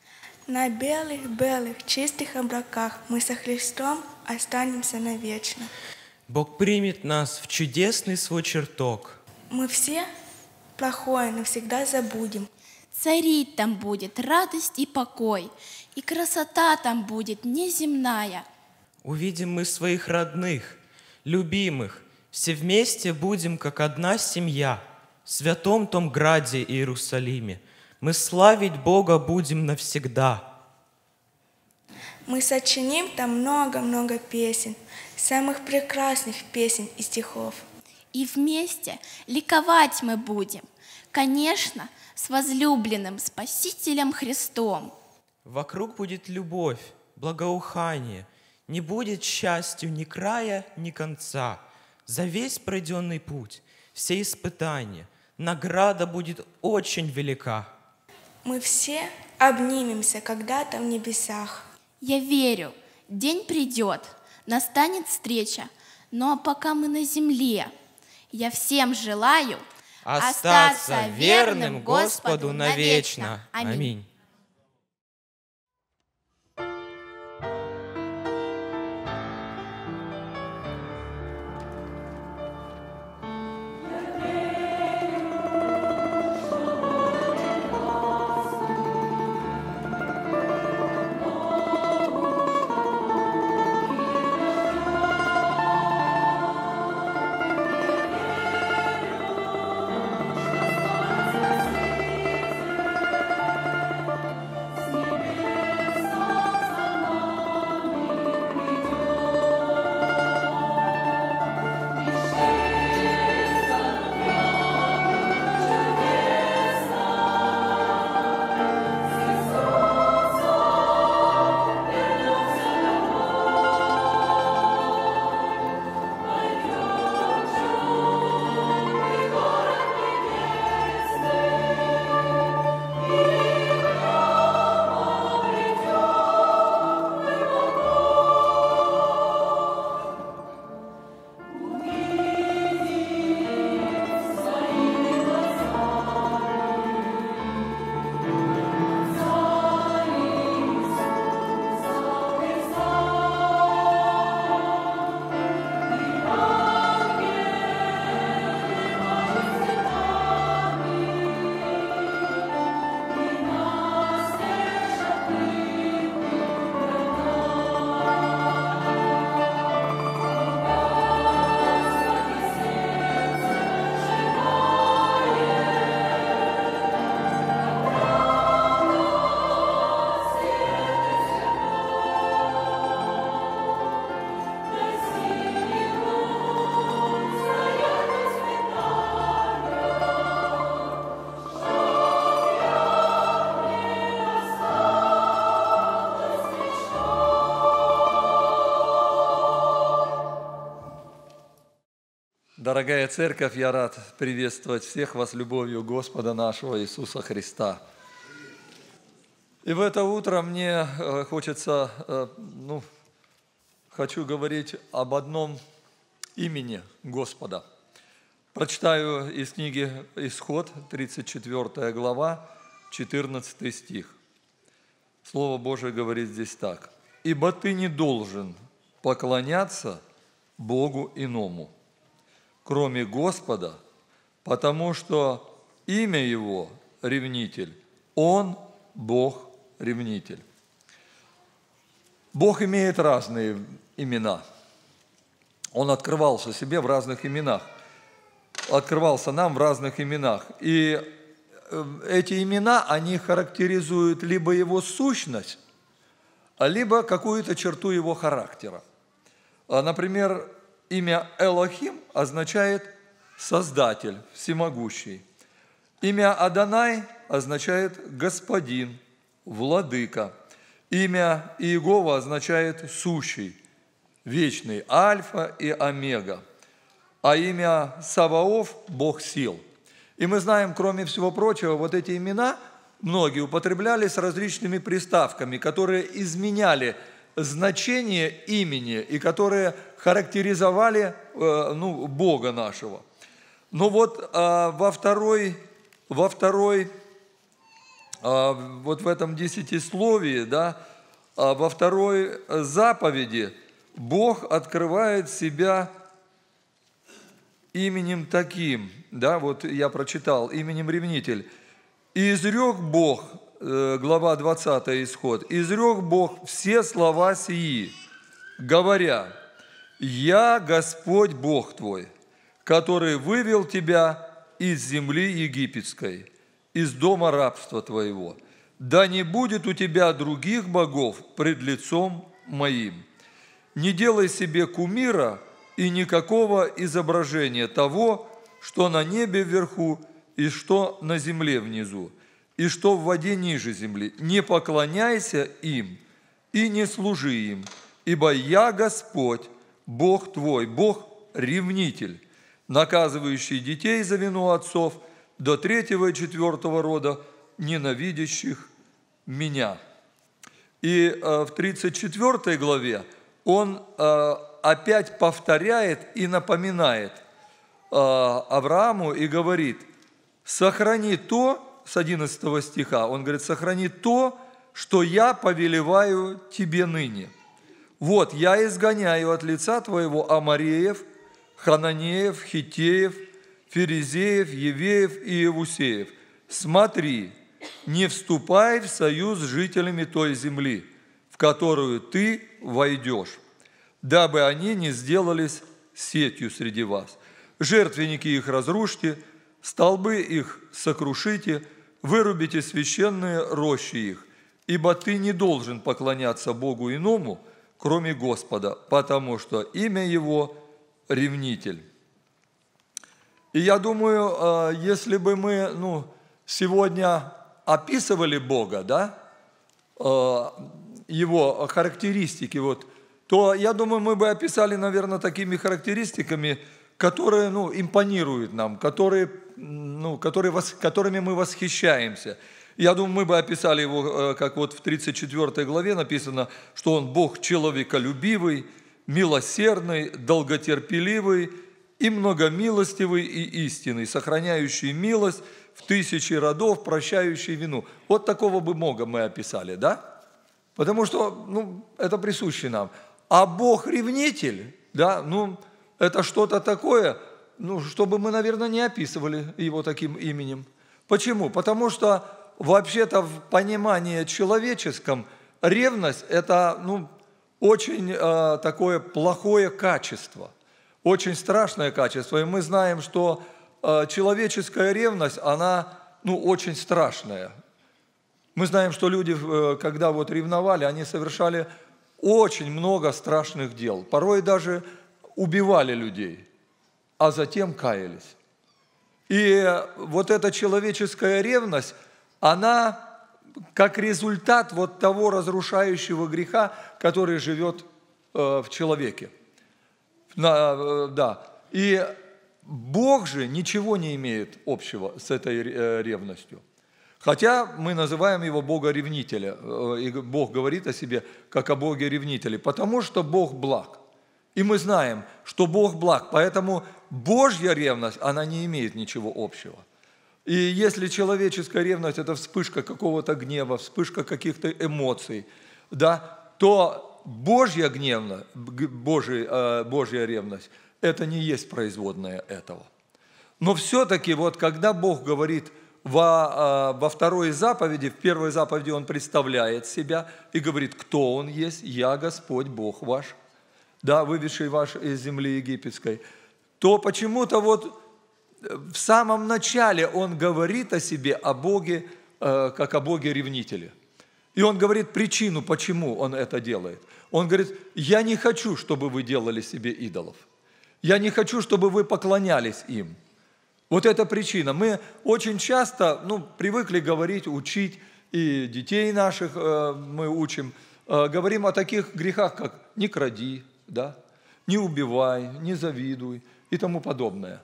На белых-белых чистых облаках мы со Христом останемся навечно. Бог примет нас в чудесный свой чертог. Мы все плохое навсегда забудем. Царить там будет радость и покой, и красота там будет неземная. Увидим мы своих родных, любимых, все вместе будем, как одна семья. В святом том граде Иерусалиме мы славить Бога будем навсегда. Мы сочиним там много-много песен, самых прекрасных песен и стихов. И вместе ликовать мы будем, конечно, с возлюбленным Спасителем Христом. Вокруг будет любовь, благоухание, не будет счастью ни края, ни конца. За весь пройденный путь, все испытания, награда будет очень велика. Мы все обнимемся когда-то в небесах. Я верю, день придет, настанет встреча, ну а пока мы на земле, я всем желаю Остаться верным Господу навечно. Аминь. Дорогая церковь, я рад приветствовать всех вас любовью Господа нашего Иисуса Христа. И в это утро мне хочется, хочу говорить об одном имени Господа. Прочитаю из книги Исход, 34 глава, 14 стих. Слово Божие говорит здесь так. «Ибо ты не должен поклоняться Богу иному, кроме Господа, потому что имя Его – ревнитель, Он – Бог-ревнитель». Бог имеет разные имена. Он открывался себе в разных именах, открывался нам в разных именах. И эти имена, они характеризуют либо Его сущность, либо какую-то черту Его характера. Например, имя Элохим означает «создатель», «всемогущий». Имя Адонай означает «господин», «владыка». Имя Иегова означает «сущий», «вечный», «альфа» и «омега». А имя Саваоф – «бог сил». И мы знаем, кроме всего прочего, вот эти имена многие употреблялись с различными приставками, которые изменяли значение имени и которые характеризовали Бога нашего. Но вот вот в этом десятисловии, во второй заповеди Бог открывает себя именем таким, да, вот я прочитал, именем ревнитель. И изрек Бог, глава 20, Исход, изрек Бог все слова сии, говоря: «Я Господь Бог твой, который вывел тебя из земли египетской, из дома рабства твоего. Да не будет у тебя других богов пред лицом моим. Не делай себе кумира и никакого изображения того, что на небе вверху и что на земле внизу, и что в воде ниже земли. Не поклоняйся им и не служи им, ибо я Господь, Бог твой, Бог-ревнитель, наказывающий детей за вину отцов до 3-го и 4-го рода, ненавидящих меня». И в 34 главе он опять повторяет и напоминает Аврааму и говорит: «Сохрани то», с 11 стиха, он говорит: «Сохрани то, что я повелеваю тебе ныне. Вот, я изгоняю от лица твоего Амореев, Хананеев, Хиттеев, Ферезеев, Евеев и Иевусеев. Смотри, не вступай в союз с жителями той земли, в которую ты войдешь, дабы они не сделались сетью среди вас. Жертвенники их разрушьте, столбы их сокрушите, вырубите священные рощи их, ибо ты не должен поклоняться Богу иному, кроме Господа, потому что имя Его – ревнитель». И я думаю, если бы мы сегодня описывали Бога, да, Его характеристики, то, я думаю, мы бы описали, наверное, такими характеристиками, которые импонируют нам, которыми мы восхищаемся. Я думаю, мы бы описали Его, как вот в 34 главе написано, что Он Бог человеколюбивый, милосердный, долготерпеливый и многомилостивый и истинный, сохраняющий милость в 1000 родов, прощающий вину. Вот такого бы Бога мы описали, да? Потому что, это присуще нам. А Бог-ревнитель, да, это что-то такое, чтобы мы, наверное, не описывали Его таким именем. Почему? Потому что вообще-то в понимании человеческом ревность – это, очень такое плохое качество, очень страшное качество. И мы знаем, что человеческая ревность, она, очень страшная. Мы знаем, что люди, когда ревновали, они совершали очень много страшных дел. Порой даже убивали людей, а затем каялись. И вот эта человеческая ревность, она как результат того разрушающего греха, который живет в человеке. Да. И Бог же ничего не имеет общего с этой ревностью. Хотя мы называем Его Бога-ревнителя, и Бог говорит о себе как о Боге-ревнителе, потому что Бог благ. И мы знаем, что Бог благ, поэтому Божья ревность, она не имеет ничего общего. И если человеческая ревность – это вспышка какого-то гнева, вспышка каких-то эмоций, да, то Божья ревность – это не есть производная этого. Но все-таки когда Бог говорит во второй заповеди, в первой заповеди Он представляет себя и говорит, кто Он есть: «Я Господь Бог ваш, да, выведший вас из земли египетской», то почему-то в самом начале Он говорит о себе, о Боге, как о Боге-ревнителе. И Он говорит причину, почему Он это делает. Он говорит: «Я не хочу, чтобы вы делали себе идолов. Я не хочу, чтобы вы поклонялись им». Вот это причина. Мы очень часто привыкли говорить, учить, и детей наших мы учим, говорим о таких грехах, как «не кради», да? «не убивай», «не завидуй» и тому подобное.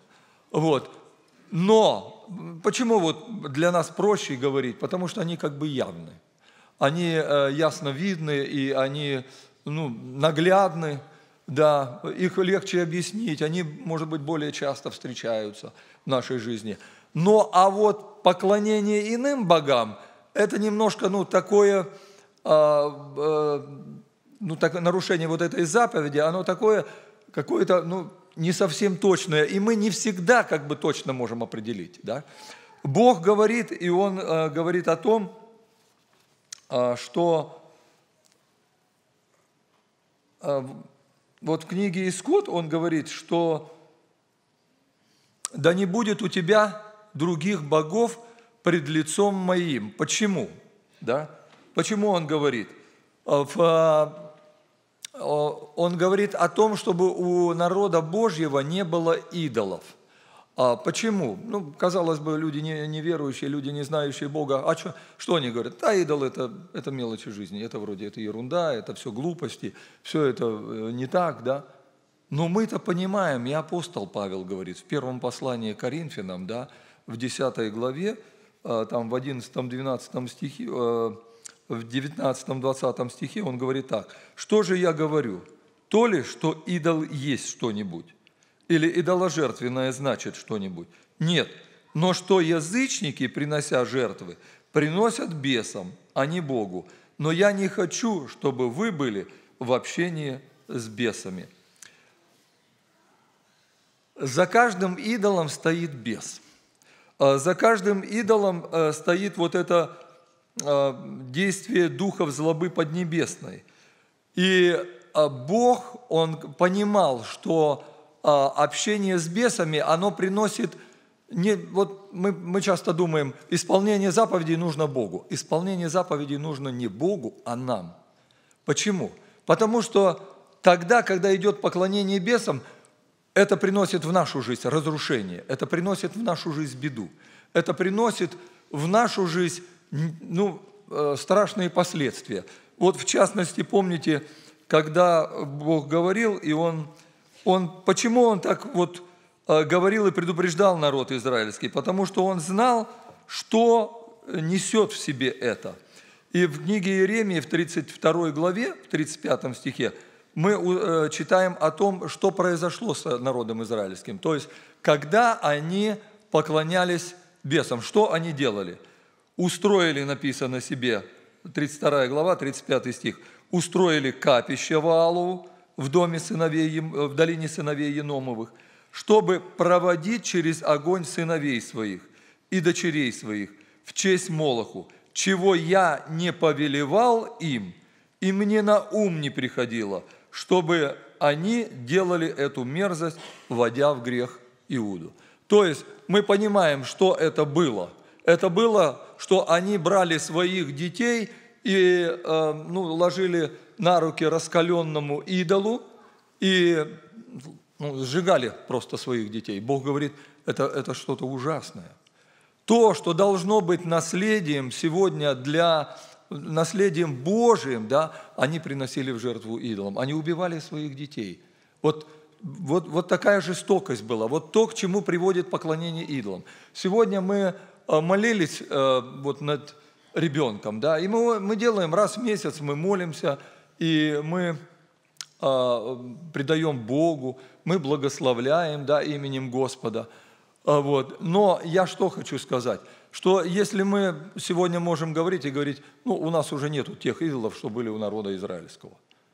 Но почему для нас проще говорить? Потому что они как бы явны. Они ясно видны, и они наглядны, да, их легче объяснить, они, может быть, более часто встречаются в нашей жизни. Но поклонение иным богам – это немножко такое нарушение этой заповеди, оно такое какое-то не совсем точное, и мы не всегда как бы точно можем определить. Да? Бог говорит, и Он говорит о том, что вот в книге Исход Он говорит, что «Да не будет у тебя других богов пред лицом моим». Почему? Да? Почему Он говорит? Он говорит о том, чтобы у народа Божьего не было идолов. Почему? Ну, казалось бы, люди неверующие, люди, не знающие Бога, а что они говорят? Да, идол это мелочи жизни, это вроде это ерунда, это все глупости, все это не так, да? Но мы-то понимаем, и апостол Павел говорит в первом послании к Коринфянам, да, в 10 главе, там в 11-12 стихе, в 19-20 стихе он говорит так: «Что же я говорю? То ли, что идол есть что-нибудь? Или идоложертвенное значит что-нибудь? Нет, но что язычники, принося жертвы, приносят бесам, а не Богу. Но я не хочу, чтобы вы были в общении с бесами». За каждым идолом стоит бес. За каждым идолом стоит вот это действие духов злобы поднебесной. И Бог, Он понимал, что общение с бесами, оно приносит... Вот мы часто думаем, исполнение заповедей нужно Богу. Исполнение заповедей нужно не Богу, а нам. Почему? Потому что тогда, когда идет поклонение бесам, это приносит в нашу жизнь разрушение, это приносит в нашу жизнь беду, это приносит в нашу жизнь страшные последствия. Вот в частности, помните, когда Бог говорил, и почему Он так вот говорил и предупреждал народ израильский? Потому что Он знал, что несет в себе это. И в книге Иеремии в 32 главе, в 35 стихе, мы читаем о том, что произошло с народом израильским. То есть, когда они поклонялись бесам, что они делали? Устроили, написано себе, 32 глава, 35 стих, устроили капище Ваалову в долине сыновей Еномовых, чтобы проводить через огонь сыновей своих и дочерей своих в честь Молоху, чего я не повелевал им, и мне на ум не приходило, чтобы они делали эту мерзость, вводя в грех Иуду. То есть мы понимаем, что это было. Это было, что они брали своих детей и ложили на руки раскаленному идолу и сжигали просто своих детей. Бог говорит, это что-то ужасное. То, что должно быть наследием сегодня наследием Божиим, да, они приносили в жертву идолам. Они убивали своих детей. Вот такая жестокость была. Вот то, к чему приводит поклонение идолам. Сегодня мы молились над ребенком, да, и мы делаем раз в месяц, мы молимся, и мы предаем Богу, мы благословляем, да, именем Господа. Но я что хочу сказать, что если мы сегодня можем говорить, у нас уже нету тех идолов, что были у народа израильского.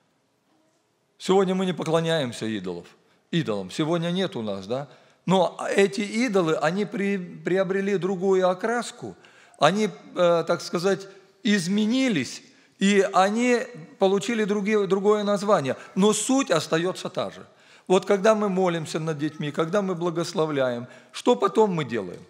Сегодня мы не поклоняемся идолам. Сегодня нет у нас, да. Но эти идолы, они приобрели другую окраску, они, так сказать, изменились, и они получили другое название. Но суть остается та же. Вот когда мы молимся над детьми, когда мы благословляем, что потом мы делаем?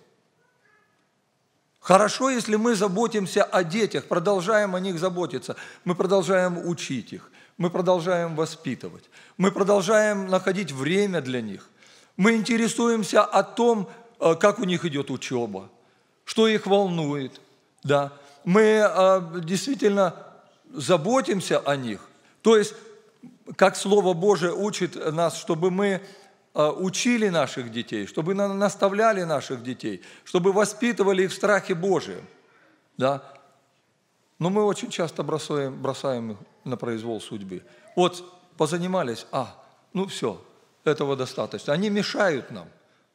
Хорошо, если мы заботимся о детях, продолжаем о них заботиться, мы продолжаем учить их, мы продолжаем воспитывать, мы продолжаем находить время для них, мы интересуемся о том, как у них идет учеба, что их волнует, да? Мы действительно заботимся о них. То есть, как Слово Божие учит нас, чтобы мы учили наших детей, чтобы наставляли наших детей, чтобы воспитывали их в страхе Божием. Да? Но мы очень часто бросаем их на произвол судьбы. Вот позанимались, все, этого достаточно. Они мешают нам.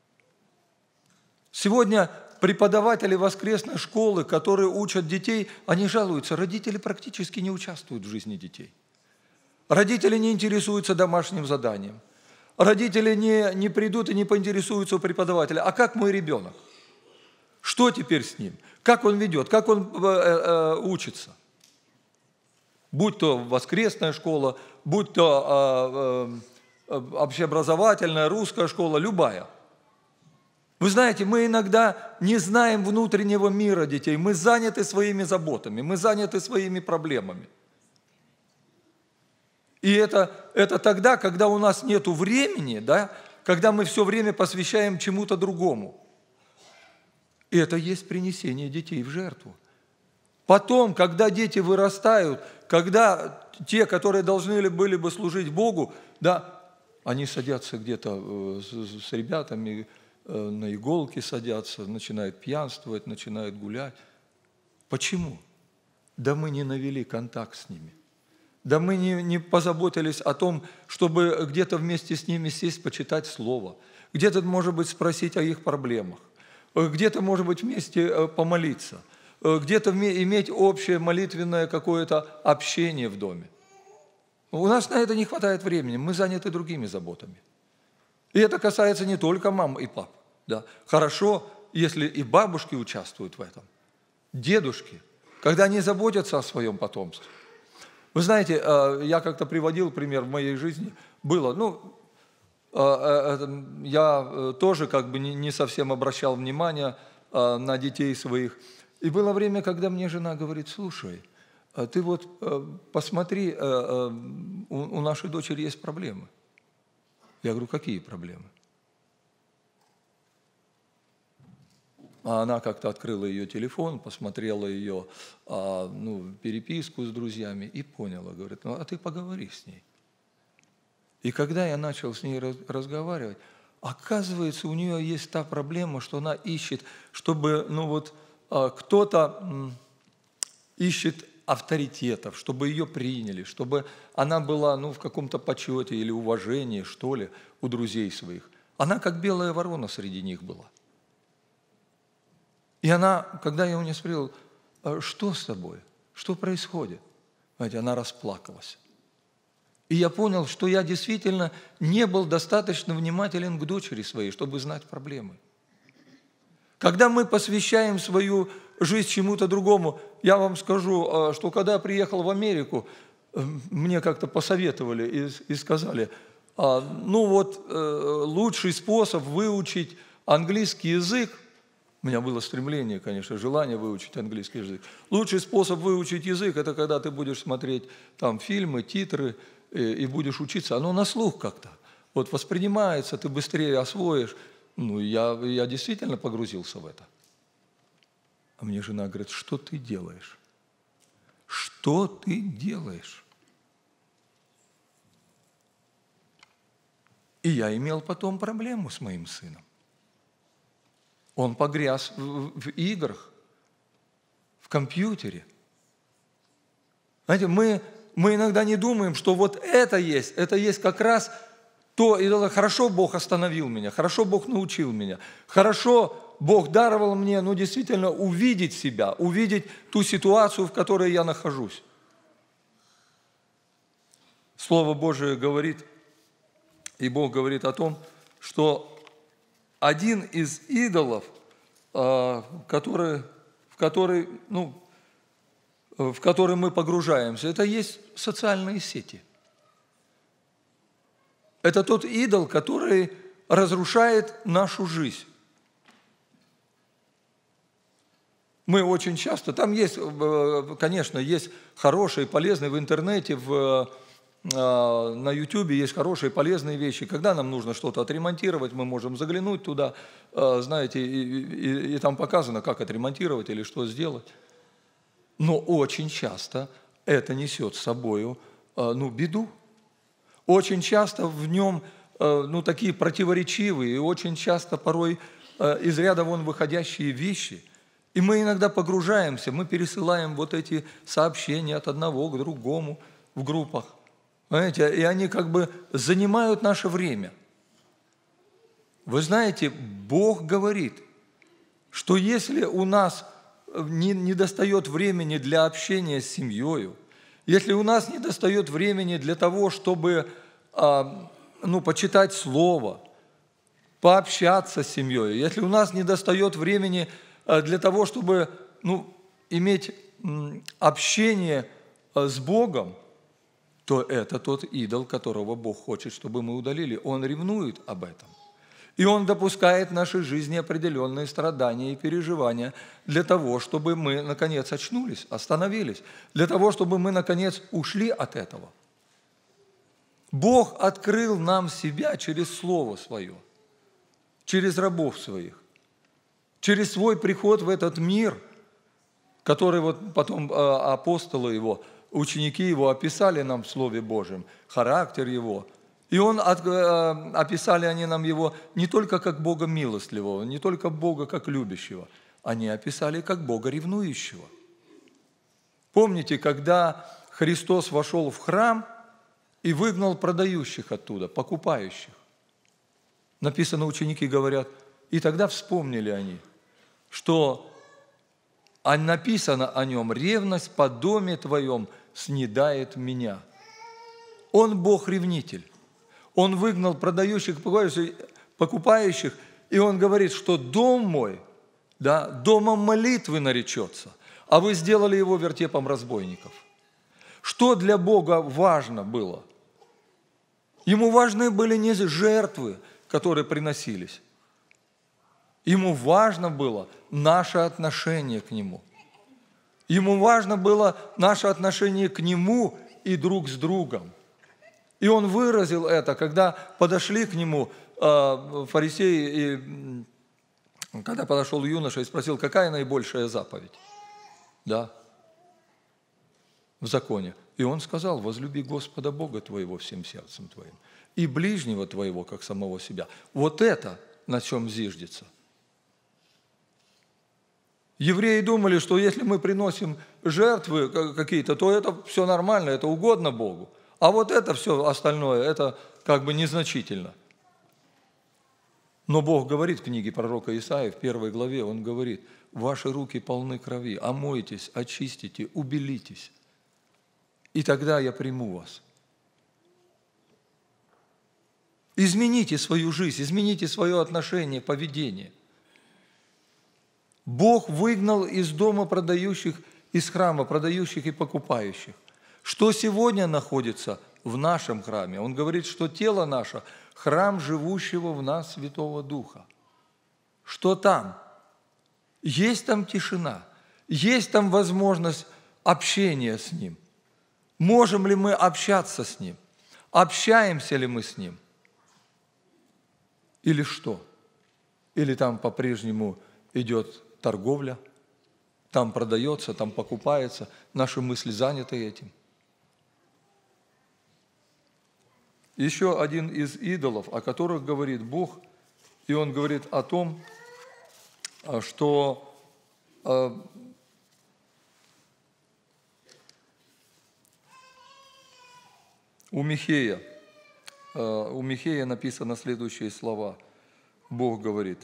Сегодня преподаватели воскресной школы, которые учат детей, они жалуются, родители практически не участвуют в жизни детей. Родители не интересуются домашним заданием. Родители не придут и не поинтересуются у преподавателя, а как мой ребенок? Что теперь с ним? Как он ведет? Как он учится? Будь то воскресная школа, будь то общеобразовательная, русская школа, любая. Вы знаете, мы иногда не знаем внутреннего мира детей, мы заняты своими заботами, мы заняты своими проблемами. И это тогда, когда у нас нет времени, да, когда мы все время посвящаем чему-то другому. И это есть принесение детей в жертву. Потом, когда дети вырастают, когда те, которые должны были бы служить Богу, да, они садятся где-то с ребятами, на иголки садятся, начинают пьянствовать, начинают гулять. Почему? Да мы не навели контакт с ними. Да мы не позаботились о том, чтобы где-то вместе с ними сесть, почитать Слово. Где-то, может быть, спросить о их проблемах. Где-то, может быть, вместе помолиться. Где-то иметь общее молитвенное какое-то общение в доме. У нас на это не хватает времени, мы заняты другими заботами. И это касается не только мам и пап. Да. Хорошо, если и бабушки участвуют в этом, дедушки, когда они заботятся о своем потомстве. Вы знаете, я как-то приводил пример в моей жизни. Было, я тоже как бы не совсем обращал внимание на детей своих. И было время, когда мне жена говорит: слушай, ты вот посмотри, у нашей дочери есть проблемы. Я говорю: какие проблемы? А она как-то открыла ее телефон, посмотрела ее переписку с друзьями и поняла, говорит: ну а ты поговори с ней. И когда я начал с ней разговаривать, оказывается, у нее есть та проблема, что она ищет, чтобы, кто-то ищет авторитетов, чтобы ее приняли, чтобы она была, в каком-то почете или уважении, что ли, у друзей своих. Она как белая ворона среди них была. И она, когда я у нее спросил: что с тобой, что происходит? Знаете, она расплакалась. И я понял, что я действительно не был достаточно внимателен к дочери своей, чтобы знать проблемы. Когда мы посвящаем свою жизнь чему-то другому, я вам скажу, что когда я приехал в Америку, мне как-то посоветовали и сказали: лучший способ выучить английский язык, у меня было стремление, конечно, желание выучить английский язык. Лучший способ выучить язык – это когда ты будешь смотреть там фильмы, титры и будешь учиться. Оно на слух как-то. Вот воспринимается, ты быстрее освоишь. Я действительно погрузился в это. А мне жена говорит: что ты делаешь? Что ты делаешь? И я имел потом проблему с моим сыном. Он погряз в играх, в компьютере. Знаете, мы иногда не думаем, что вот это есть как раз то, и это хорошо Бог остановил меня, хорошо Бог научил меня, хорошо Бог даровал мне, действительно увидеть себя, увидеть ту ситуацию, в которой я нахожусь. Слово Божие говорит, и Бог говорит о том, что один из идолов, в который мы погружаемся, это есть социальные сети. Это тот идол, который разрушает нашу жизнь. Мы очень часто, там есть, конечно, есть хорошие, полезные в интернете, на YouTube есть хорошие, полезные вещи. Когда нам нужно что-то отремонтировать, мы можем заглянуть туда, знаете, и там показано, как отремонтировать или что сделать. Но очень часто это несет с собой беду. Очень часто в нем такие противоречивые и очень часто порой из ряда вон выходящие вещи. И мы иногда погружаемся, мы пересылаем вот эти сообщения от одного к другому в группах. Понимаете, и они как бы занимают наше время. Вы знаете, Бог говорит, что если у нас не достает времени для общения с семьей, если у нас не достает времени для того, чтобы почитать Слово, пообщаться с семьей, если у нас недостает времени для того, чтобы иметь общение с Богом, то это тот идол, которого Бог хочет, чтобы мы удалили. Он ревнует об этом. И Он допускает в нашей жизни определенные страдания и переживания для того, чтобы мы, наконец, очнулись, остановились, для того, чтобы мы, наконец, ушли от этого. Бог открыл нам себя через Слово Свое, через рабов Своих, через Свой приход в этот мир, который потом апостолы Его, ученики Его описали нам в Слове Божьем, характер Его. И описали они нам Его не только как Бога милостливого, не только Бога как любящего, они описали как Бога ревнующего. Помните, когда Христос вошел в храм и выгнал продающих оттуда, покупающих? Написано, ученики говорят, и тогда вспомнили они, что написано о Нем, ревность по доме Твоем снедает меня. Он Бог-ревнитель. Он выгнал продающих, покупающих, и Он говорит, что дом мой, домом молитвы наречется, а вы сделали его вертепом разбойников. Что для Бога важно было? Ему важны были не жертвы, которые приносились. Ему важно было наше отношение к Нему. Ему важно было наше отношение к Нему и друг с другом. И Он выразил это, когда подошли к Нему фарисеи, и когда подошел юноша и спросил, какая наибольшая заповедь? В законе. И Он сказал, возлюби Господа Бога твоего всем сердцем твоим и ближнего твоего, как самого себя. Вот это на чем зиждется. Евреи думали, что если мы приносим жертвы какие-то, то это все нормально, это угодно Богу. А вот это все остальное, это как бы незначительно. Но Бог говорит в книге пророка Исаии, в 1 главе, Он говорит, ваши руки полны крови, омойтесь, очистите, убелитесь, и тогда я приму вас. Измените свою жизнь, измените свое отношение, поведение. Бог выгнал из дома продающих, из храма продающих и покупающих. Что сегодня находится в нашем храме? Он говорит, что тело наше – храм живущего в нас Святого Духа. Что там? Есть там тишина, есть там возможность общения с Ним. Можем ли мы общаться с Ним? Общаемся ли мы с Ним? Или что? Или там по-прежнему идет торговля, там продается, там покупается, наши мысли заняты этим. Еще один из идолов, о которых говорит Бог, и Он говорит о том, что у Михея написано следующие слова. Бог говорит,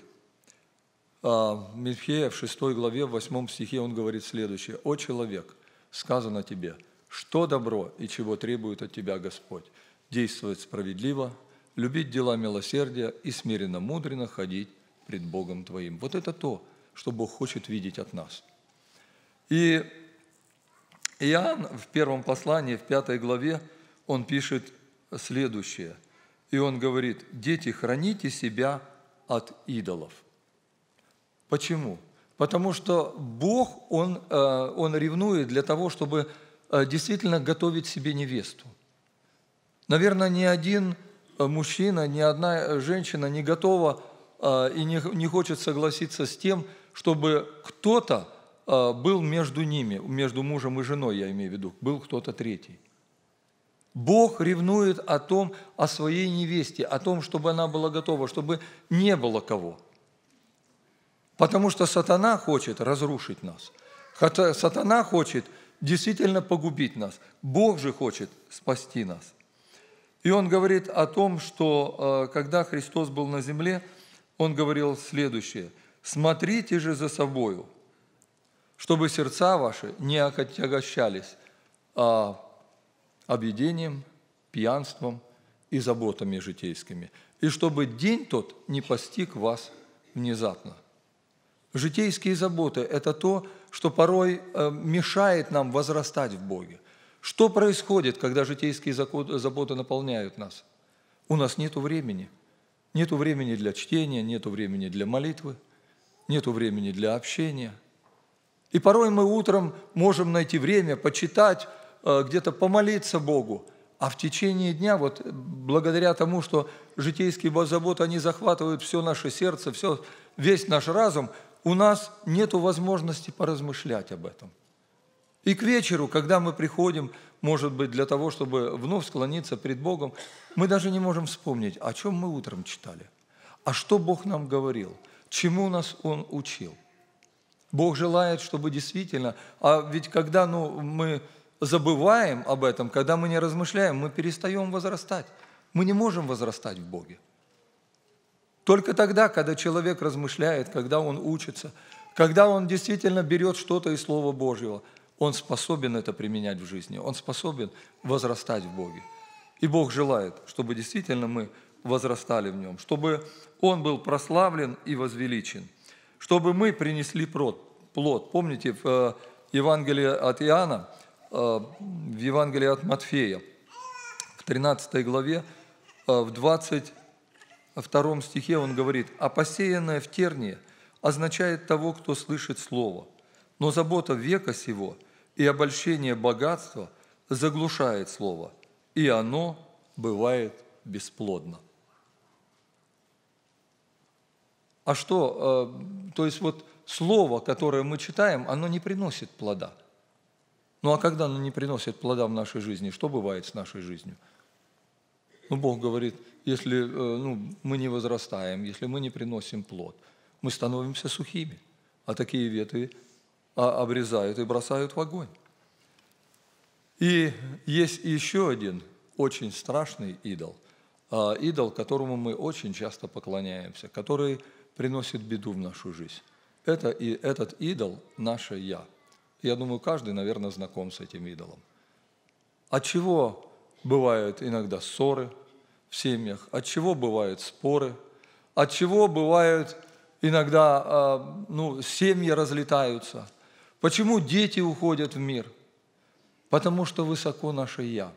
Михея в 6 главе, в 8 стихе он говорит следующее. «О человек, сказано тебе, что добро и чего требует от тебя Господь? Действовать справедливо, любить дела милосердия и смиренно-мудренно ходить пред Богом твоим». Вот это то, что Бог хочет видеть от нас. И Иоанн в первом послании, в 5 главе, он пишет следующее. И он говорит, дети, храните себя от идолов. Почему? Потому что Бог, Он ревнует для того, чтобы действительно готовить себе невесту. Наверное, ни один мужчина, ни одна женщина не готова и не хочет согласиться с тем, чтобы кто-то был между ними, между мужем и женой, я имею в виду, был кто-то третий. Бог ревнует о своей невесте, о том, чтобы она была готова, чтобы не было кого. Потому что сатана хочет разрушить нас. Сатана хочет действительно погубить нас. Бог же хочет спасти нас. И он говорит о том, что когда Христос был на земле, он говорил следующее. «Смотрите же за собою, чтобы сердца ваши не отягощались объедением, пьянством и заботами житейскими, и чтобы день тот не постиг вас внезапно. Житейские заботы – это то, что порой мешает нам возрастать в Боге. Что происходит, когда житейские заботы наполняют нас? У нас нет времени. Нет времени для чтения, нет времени для молитвы, нет времени для общения. И порой мы утром можем найти время почитать, где-то помолиться Богу, а в течение дня, вот благодаря тому, что житейские заботы, они захватывают все наше сердце, весь наш разум, у нас нет возможности поразмышлять об этом. И к вечеру, когда мы приходим, может быть, для того, чтобы вновь склониться пред Богом, мы даже не можем вспомнить, о чем мы утром читали, а что Бог нам говорил, чему нас Он учил. Бог желает, чтобы действительно, а ведь когда мы забываем об этом, когда мы не размышляем, мы перестаем возрастать. Мы не можем возрастать в Боге. Только тогда, когда человек размышляет, когда он учится, когда он действительно берет что-то из Слова Божьего, он способен это применять в жизни, он способен возрастать в Боге. И Бог желает, чтобы действительно мы возрастали в Нем, чтобы Он был прославлен и возвеличен, чтобы мы принесли плод. Помните, в Евангелии от Иоанна, в Евангелии от Матфея, в 13 главе, в 22 стихе он говорит: «А посеянное в тернии означает того, кто слышит слово, но забота века сего и обольщение богатства заглушает слово, и оно бывает бесплодно». А что? То есть вот слово, которое мы читаем, оно не приносит плода. Ну а когда оно не приносит плода в нашей жизни, что бывает с нашей жизнью? Бог говорит, если мы не возрастаем, если мы не приносим плод, мы становимся сухими, а такие ветви обрезают и бросают в огонь. И есть еще один очень страшный идол, которому мы очень часто поклоняемся, который приносит беду в нашу жизнь. Этот идол – наше «я». Я думаю, каждый, наверное, знаком с этим идолом. От чего бывают иногда ссоры в семьях, от чего бывают споры, от чего бывают иногда семьи разлетаются. Почему дети уходят в мир? Потому что высоко наше «я».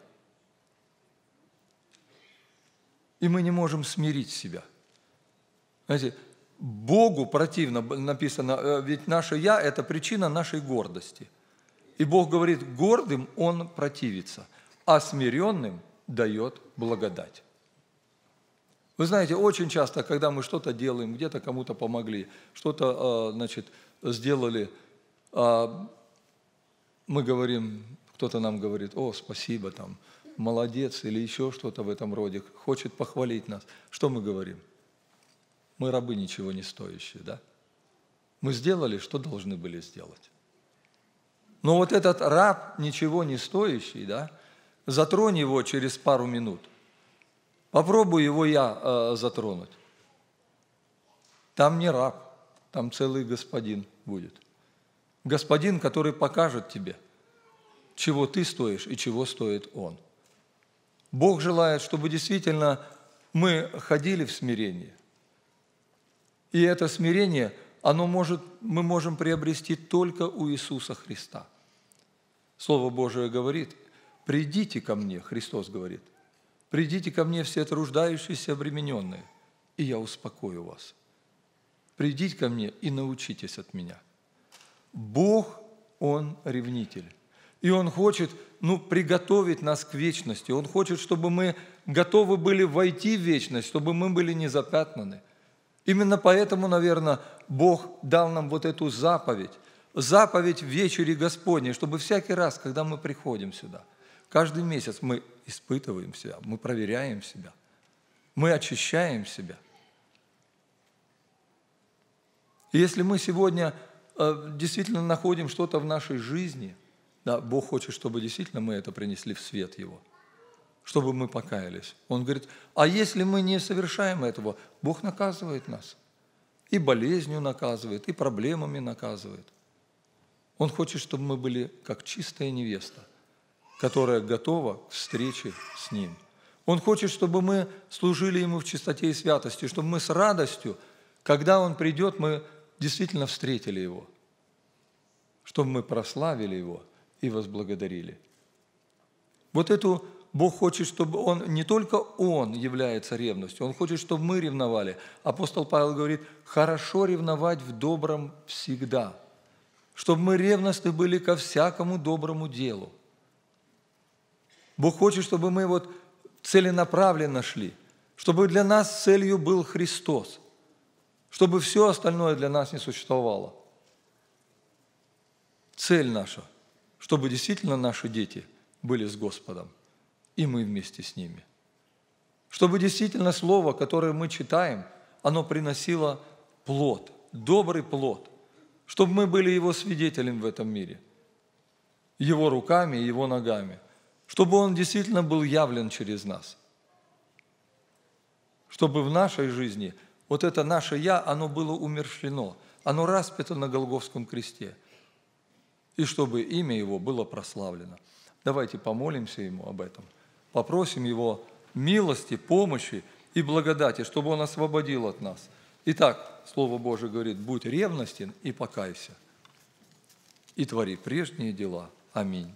И мы не можем смирить себя. Знаете, Богу противно написано, ведь наше «я» – это причина нашей гордости. И Бог говорит, гордым Он противится, а смиренным дает благодать. Вы знаете, очень часто, когда мы что-то делаем, где-то кому-то помогли, что-то, сделали, мы говорим, кто-то нам говорит: «О, спасибо, там, молодец», или еще что-то в этом роде, хочет похвалить нас. Что мы говорим? Мы рабы ничего не стоящие, да? Мы сделали, что должны были сделать. Но вот этот раб, ничего не стоящий, да, затронь его через пару минут. Попробуй его «я» затронуть. Там не раб, там целый господин будет. Господин, который покажет тебе, чего ты стоишь и чего стоит он. Бог желает, чтобы действительно мы ходили в смирении. И это смирение, мы можем приобрести только у Иисуса Христа. Слово Божие говорит: «Придите ко мне», Христос говорит, «придите ко мне все труждающиеся, обремененные, и я успокою вас. Придите ко мне и научитесь от меня». Бог, Он ревнитель. И Он хочет приготовить нас к вечности. Он хочет, чтобы мы готовы были войти в вечность, чтобы мы были не запятнаны. Именно поэтому, наверное, Бог дал нам вот эту заповедь в вечере Господней, чтобы всякий раз, когда мы приходим сюда, каждый месяц мы испытываем себя, мы проверяем себя, мы очищаем себя. И если мы сегодня действительно находим что-то в нашей жизни, да, Бог хочет, чтобы действительно мы это принесли в свет Его, чтобы мы покаялись. Он говорит, а если мы не совершаем этого, Бог наказывает нас. И болезнью наказывает, и проблемами наказывает. Он хочет, чтобы мы были как чистая невеста, которая готова к встрече с Ним. Он хочет, чтобы мы служили Ему в чистоте и святости, чтобы мы с радостью, когда Он придет, мы действительно встретили Его, чтобы мы прославили Его и возблагодарили. Вот эту Бог хочет, чтобы не только Он является ревностью, Он хочет, чтобы мы ревновали. Апостол Павел говорит, хорошо ревновать в добром всегда, чтобы мы ревностны были ко всякому доброму делу. Бог хочет, чтобы мы целенаправленно шли, чтобы для нас целью был Христос, чтобы все остальное для нас не существовало. Цель наша, чтобы действительно наши дети были с Господом, и мы вместе с ними. Чтобы действительно слово, которое мы читаем, оно приносило плод, добрый плод, чтобы мы были Его свидетелем в этом мире, Его руками и Его ногами, чтобы Он действительно был явлен через нас, чтобы в нашей жизни это наше «я», оно было умерщвлено, оно распято на Голгофском кресте, и чтобы имя Его было прославлено. Давайте помолимся Ему об этом, попросим Его милости, помощи и благодати, чтобы Он освободил от нас. Итак, Слово Божие говорит, будь ревностен и покайся, и твори прежние дела. Аминь.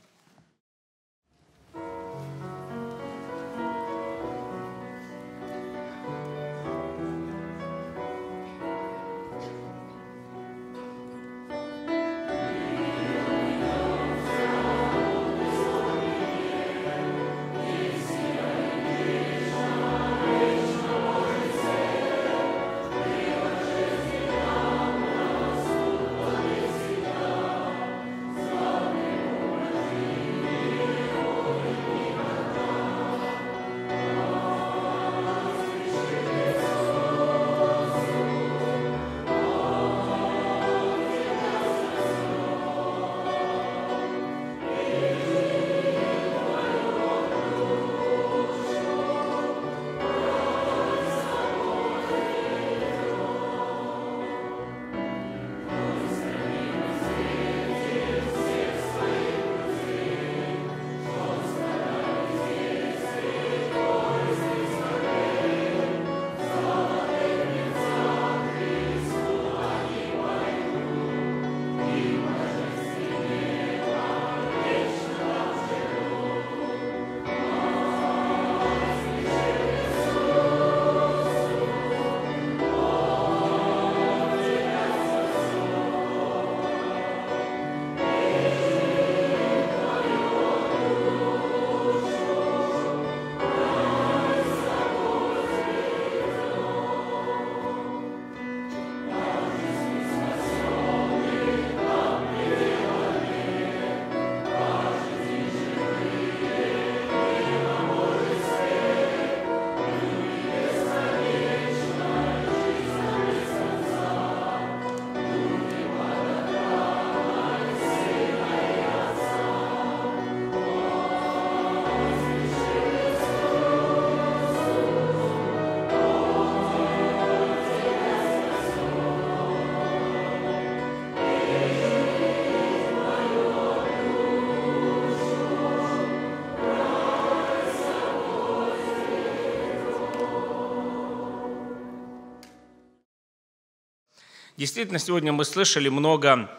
Действительно, сегодня мы слышали много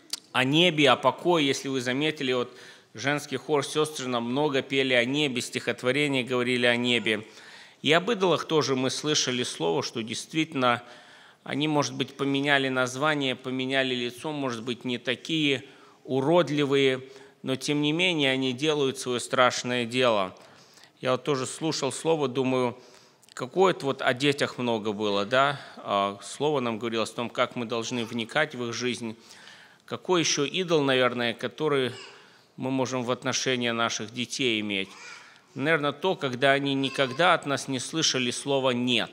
о небе, о покое. Если вы заметили, женский хор сестры нам много пели о небе, стихотворения говорили о небе. И об идолах тоже мы слышали слово, что действительно они, может быть, поменяли название, поменяли лицо, может быть, не такие уродливые, но тем не менее они делают свое страшное дело. Я тоже слушал слово, думаю, какое-то о детях много было, да? Слово нам говорилось о том, как мы должны вникать в их жизнь. Какой еще идол, наверное, который мы можем в отношении наших детей иметь? Наверное, то, когда они никогда от нас не слышали слова «нет».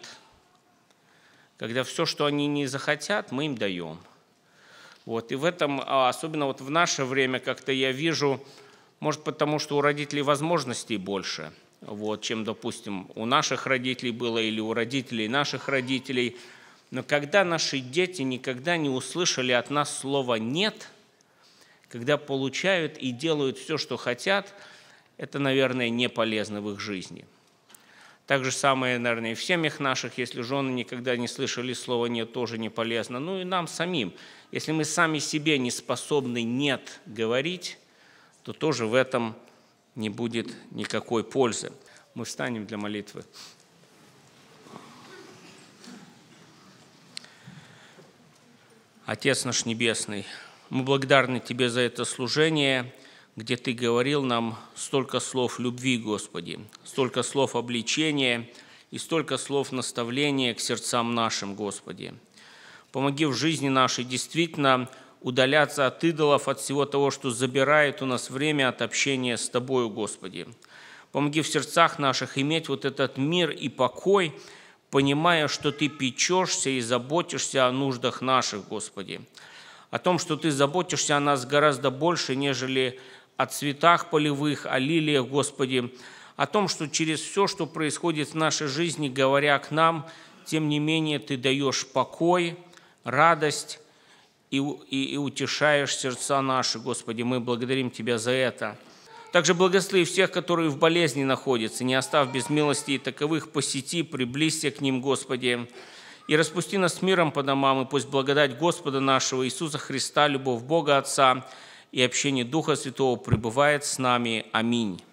Когда все, что они не захотят, мы им даем. И в этом, особенно в наше время, как-то я вижу, может, потому что у родителей возможностей больше, чем, допустим, у наших родителей было или у родителей наших родителей. Но когда наши дети никогда не услышали от нас слова «нет», когда получают и делают все, что хотят, это, наверное, не полезно в их жизни. Так же самое, наверное, и в семьях наших, если жены никогда не слышали слова «нет», тоже не полезно. Ну и нам самим. Если мы сами себе не способны «нет» говорить, то тоже в этом не будет никакой пользы. Мы встанем для молитвы. Отец наш Небесный, мы благодарны Тебе за это служение, где Ты говорил нам столько слов любви, Господи, столько слов обличения и столько слов наставления к сердцам нашим, Господи. Помоги в жизни нашей действительно удаляться от идолов, от всего того, что забирает у нас время от общения с Тобою, Господи. Помоги в сердцах наших иметь вот этот мир и покой, понимая, что Ты печешься и заботишься о нуждах наших, Господи. О том, что Ты заботишься о нас гораздо больше, нежели о цветах полевых, о лилиях, Господи, о том, что через все, что происходит в нашей жизни, говоря к нам, тем не менее Ты даешь покой, радость и утешаешь сердца наши, Господи. Мы благодарим Тебя за это. Также благослови всех, которые в болезни находятся, не оставь без милости и таковых посети, приблизься к ним, Господи. И распусти нас миром по домам, и пусть благодать Господа нашего Иисуса Христа, любовь Бога Отца и общение Духа Святого пребывает с нами. Аминь.